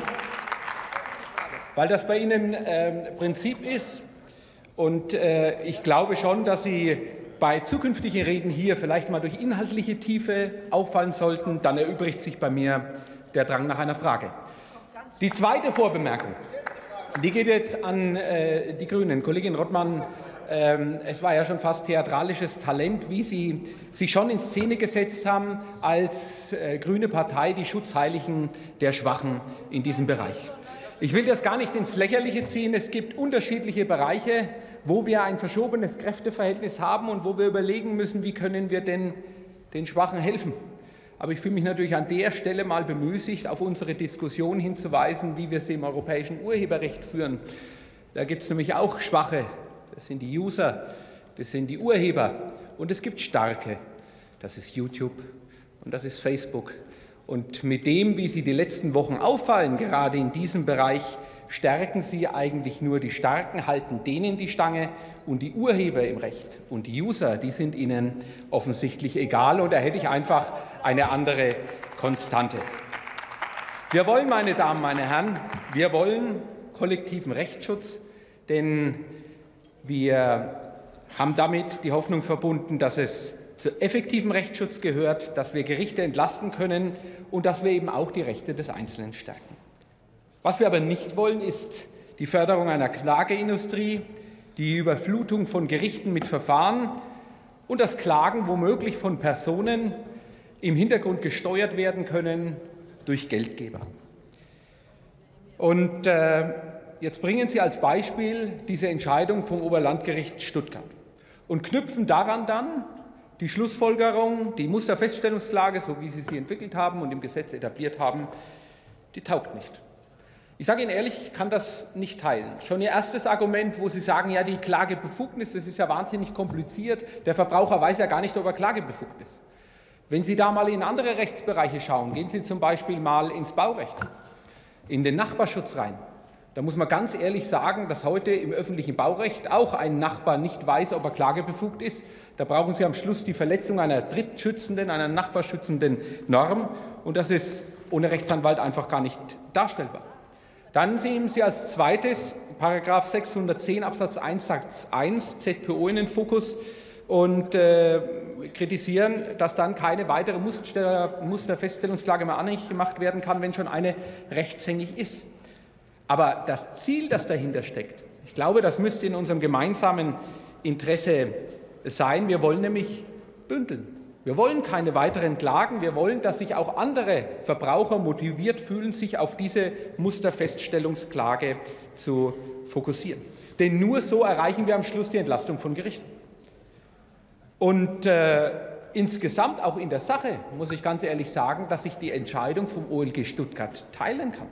weil das bei Ihnen äh, Prinzip ist. Und äh, ich glaube schon, dass Sie bei zukünftigen Reden hier vielleicht mal durch inhaltliche Tiefe auffallen sollten. Dann erübrigt sich bei mir der Drang nach einer Frage. Die zweite Vorbemerkung, die geht jetzt an äh, die Grünen. Kollegin Rottmann, ähm, es war ja schon fast theatralisches Talent, wie Sie sich schon in Szene gesetzt haben als äh, grüne Partei, die Schutzheiligen der Schwachen in diesem Bereich. Ich will das gar nicht ins Lächerliche ziehen. Es gibt unterschiedliche Bereiche, wo wir ein verschobenes Kräfteverhältnis haben und wo wir überlegen müssen, wie können wir denn den Schwachen helfen. Aber ich fühle mich natürlich an der Stelle mal bemüßigt, auf unsere Diskussion hinzuweisen, wie wir sie im europäischen Urheberrecht führen. Da gibt es nämlich auch Schwache, das sind die User, das sind die Urheber. Und es gibt Starke, das ist YouTube und das ist Facebook. Und mit dem, wie Sie die letzten Wochen auffallen, gerade in diesem Bereich, stärken Sie eigentlich nur die Starken, halten denen die Stange und die Urheber im Recht und die User, die sind Ihnen offensichtlich egal. Und da hätte ich einfach eine andere Konstante. Wir wollen, meine Damen, meine Herren, wir wollen kollektiven Rechtsschutz, denn wir haben damit die Hoffnung verbunden, dass es zu effektivem Rechtsschutz gehört, dass wir Gerichte entlasten können und dass wir eben auch die Rechte des Einzelnen stärken. Was wir aber nicht wollen, ist die Förderung einer Klageindustrie, die Überflutung von Gerichten mit Verfahren und das Klagen womöglich von Personen im Hintergrund gesteuert werden können durch Geldgeber. Und äh, jetzt bringen Sie als Beispiel diese Entscheidung vom Oberlandgericht Stuttgart und knüpfen daran dann die Schlussfolgerung, die Musterfeststellungsklage, so wie Sie sie entwickelt haben und im Gesetz etabliert haben, die taugt nicht. Ich sage Ihnen ehrlich, ich kann das nicht teilen. Schon Ihr erstes Argument, wo Sie sagen, ja, die Klagebefugnis, das ist ja wahnsinnig kompliziert, der Verbraucher weiß ja gar nicht, ob er klagebefugt ist. Wenn Sie da mal in andere Rechtsbereiche schauen, gehen Sie zum Beispiel mal ins Baurecht, in den Nachbarschutz rein. Da muss man ganz ehrlich sagen, dass heute im öffentlichen Baurecht auch ein Nachbar nicht weiß, ob er klagebefugt ist. Da brauchen Sie am Schluss die Verletzung einer drittschützenden, einer nachbarschützenden Norm. Und das ist ohne Rechtsanwalt einfach gar nicht darstellbar. Dann nehmen Sie als zweites Paragraph sechshundertzehn Absatz eins Satz eins Z P O in den Fokus und äh, kritisieren, dass dann keine weitere Muster, Musterfeststellungsklage mehr anhängig gemacht werden kann, wenn schon eine rechtshängig ist. Aber das Ziel, das dahinter steckt, ich glaube, das müsste in unserem gemeinsamen Interesse sein. Wir wollen nämlich bündeln. Wir wollen keine weiteren Klagen. Wir wollen, dass sich auch andere Verbraucher motiviert fühlen, sich auf diese Musterfeststellungsklage zu fokussieren. Denn nur so erreichen wir am Schluss die Entlastung von Gerichten. Und äh, insgesamt, auch in der Sache, muss ich ganz ehrlich sagen, dass ich die Entscheidung vom O L G Stuttgart teilen kann.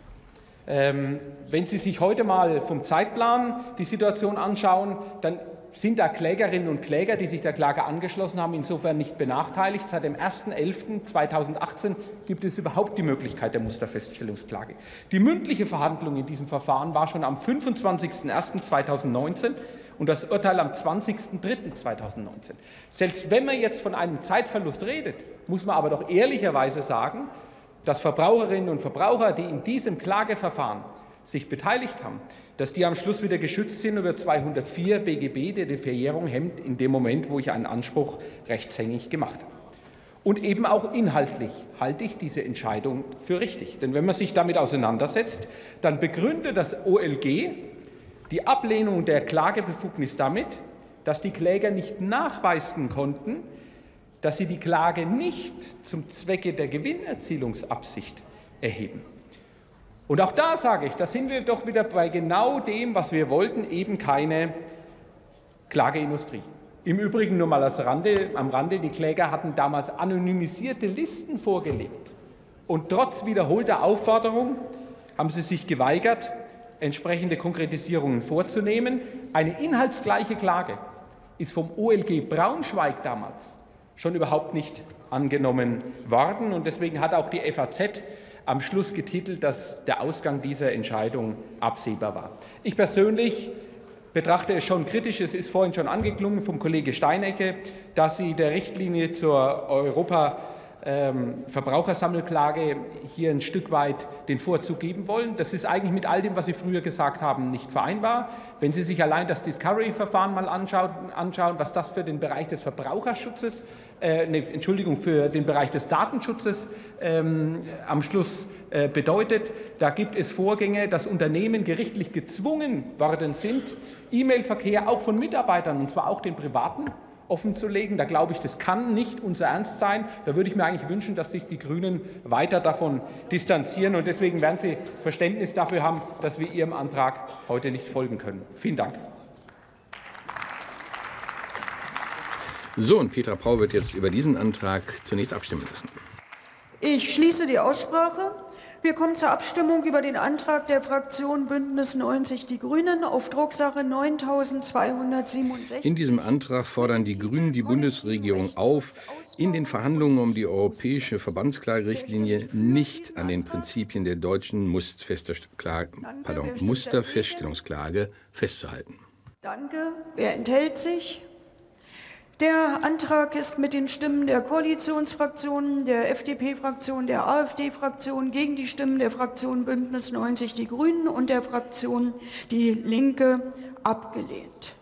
Ähm, wenn Sie sich heute mal vom Zeitplan die Situation anschauen, dann sind da Klägerinnen und Kläger, die sich der Klage angeschlossen haben, insofern nicht benachteiligt. Seit dem ersten elften zweitausendachtzehn gibt es überhaupt die Möglichkeit der Musterfeststellungsklage. Die mündliche Verhandlung in diesem Verfahren war schon am fünfundzwanzigsten ersten zweitausendneunzehn und das Urteil am zwanzigsten dritten zweitausendneunzehn. Selbst wenn man jetzt von einem Zeitverlust redet, muss man aber doch ehrlicherweise sagen, dass Verbraucherinnen und Verbraucher, die in diesem Klageverfahren sich beteiligt haben, dass die am Schluss wieder geschützt sind über zweihundertvier B G B, der die Verjährung hemmt in dem Moment, wo ich einen Anspruch rechtshängig gemacht habe. Und eben auch inhaltlich halte ich diese Entscheidung für richtig. Denn wenn man sich damit auseinandersetzt, dann begründet das O L G die Ablehnung der Klagebefugnis damit, dass die Kläger nicht nachweisen konnten, dass sie die Klage nicht zum Zwecke der Gewinnerzielungsabsicht erheben. Und auch da sage ich, da sind wir doch wieder bei genau dem, was wir wollten, eben keine Klageindustrie. Im Übrigen nur mal als Rande, am Rande, die Kläger hatten damals anonymisierte Listen vorgelegt. Und trotz wiederholter Aufforderung haben sie sich geweigert, entsprechende Konkretisierungen vorzunehmen. Eine inhaltsgleiche Klage ist vom O L G Braunschweig damals schon überhaupt nicht angenommen worden. Und deswegen hat auch die F A Z am Schluss getitelt, dass der Ausgang dieser Entscheidung absehbar war. Ich persönlich betrachte es schon kritisch, es ist vorhin schon angeklungen vom Kollege Steinecke, dass Sie der Richtlinie zur Europa ähm, Verbrauchersammelklage hier ein Stück weit den Vorzug geben wollen. Das ist eigentlich mit all dem, was Sie früher gesagt haben, nicht vereinbar. Wenn Sie sich allein das Discovery-Verfahren mal anschauen, anschauen, was das für den Bereich des Verbraucherschutzes, äh, ne, Entschuldigung, für den Bereich des Datenschutzes ähm, am Schluss äh, bedeutet, da gibt es Vorgänge, dass Unternehmen gerichtlich gezwungen worden sind, E-Mail-Verkehr auch von Mitarbeitern, und zwar auch den privaten, offenzulegen. Da glaube ich, das kann nicht unser Ernst sein. Da würde ich mir eigentlich wünschen, dass sich die Grünen weiter davon distanzieren. Und deswegen werden Sie Verständnis dafür haben, dass wir Ihrem Antrag heute nicht folgen können. Vielen Dank. So, und Petra Pau wird jetzt über diesen Antrag zunächst abstimmen lassen. Ich schließe die Aussprache. Wir kommen zur Abstimmung über den Antrag der Fraktion Bündnis neunzig Die Grünen auf Drucksache neuntausendzweihundertsiebenundsechzig. In diesem Antrag fordern die Grünen die Bundesregierung auf, in den Verhandlungen um die europäische Verbandsklagerichtlinie nicht an den Prinzipien der deutschen Musterfeststellungsklage festzuhalten. Danke. Wer enthält sich? Der Antrag ist mit den Stimmen der Koalitionsfraktionen, der F D P-Fraktion, der AfD-Fraktion gegen die Stimmen der Fraktion Bündnis neunzig Die Grünen und der Fraktion Die Linke abgelehnt.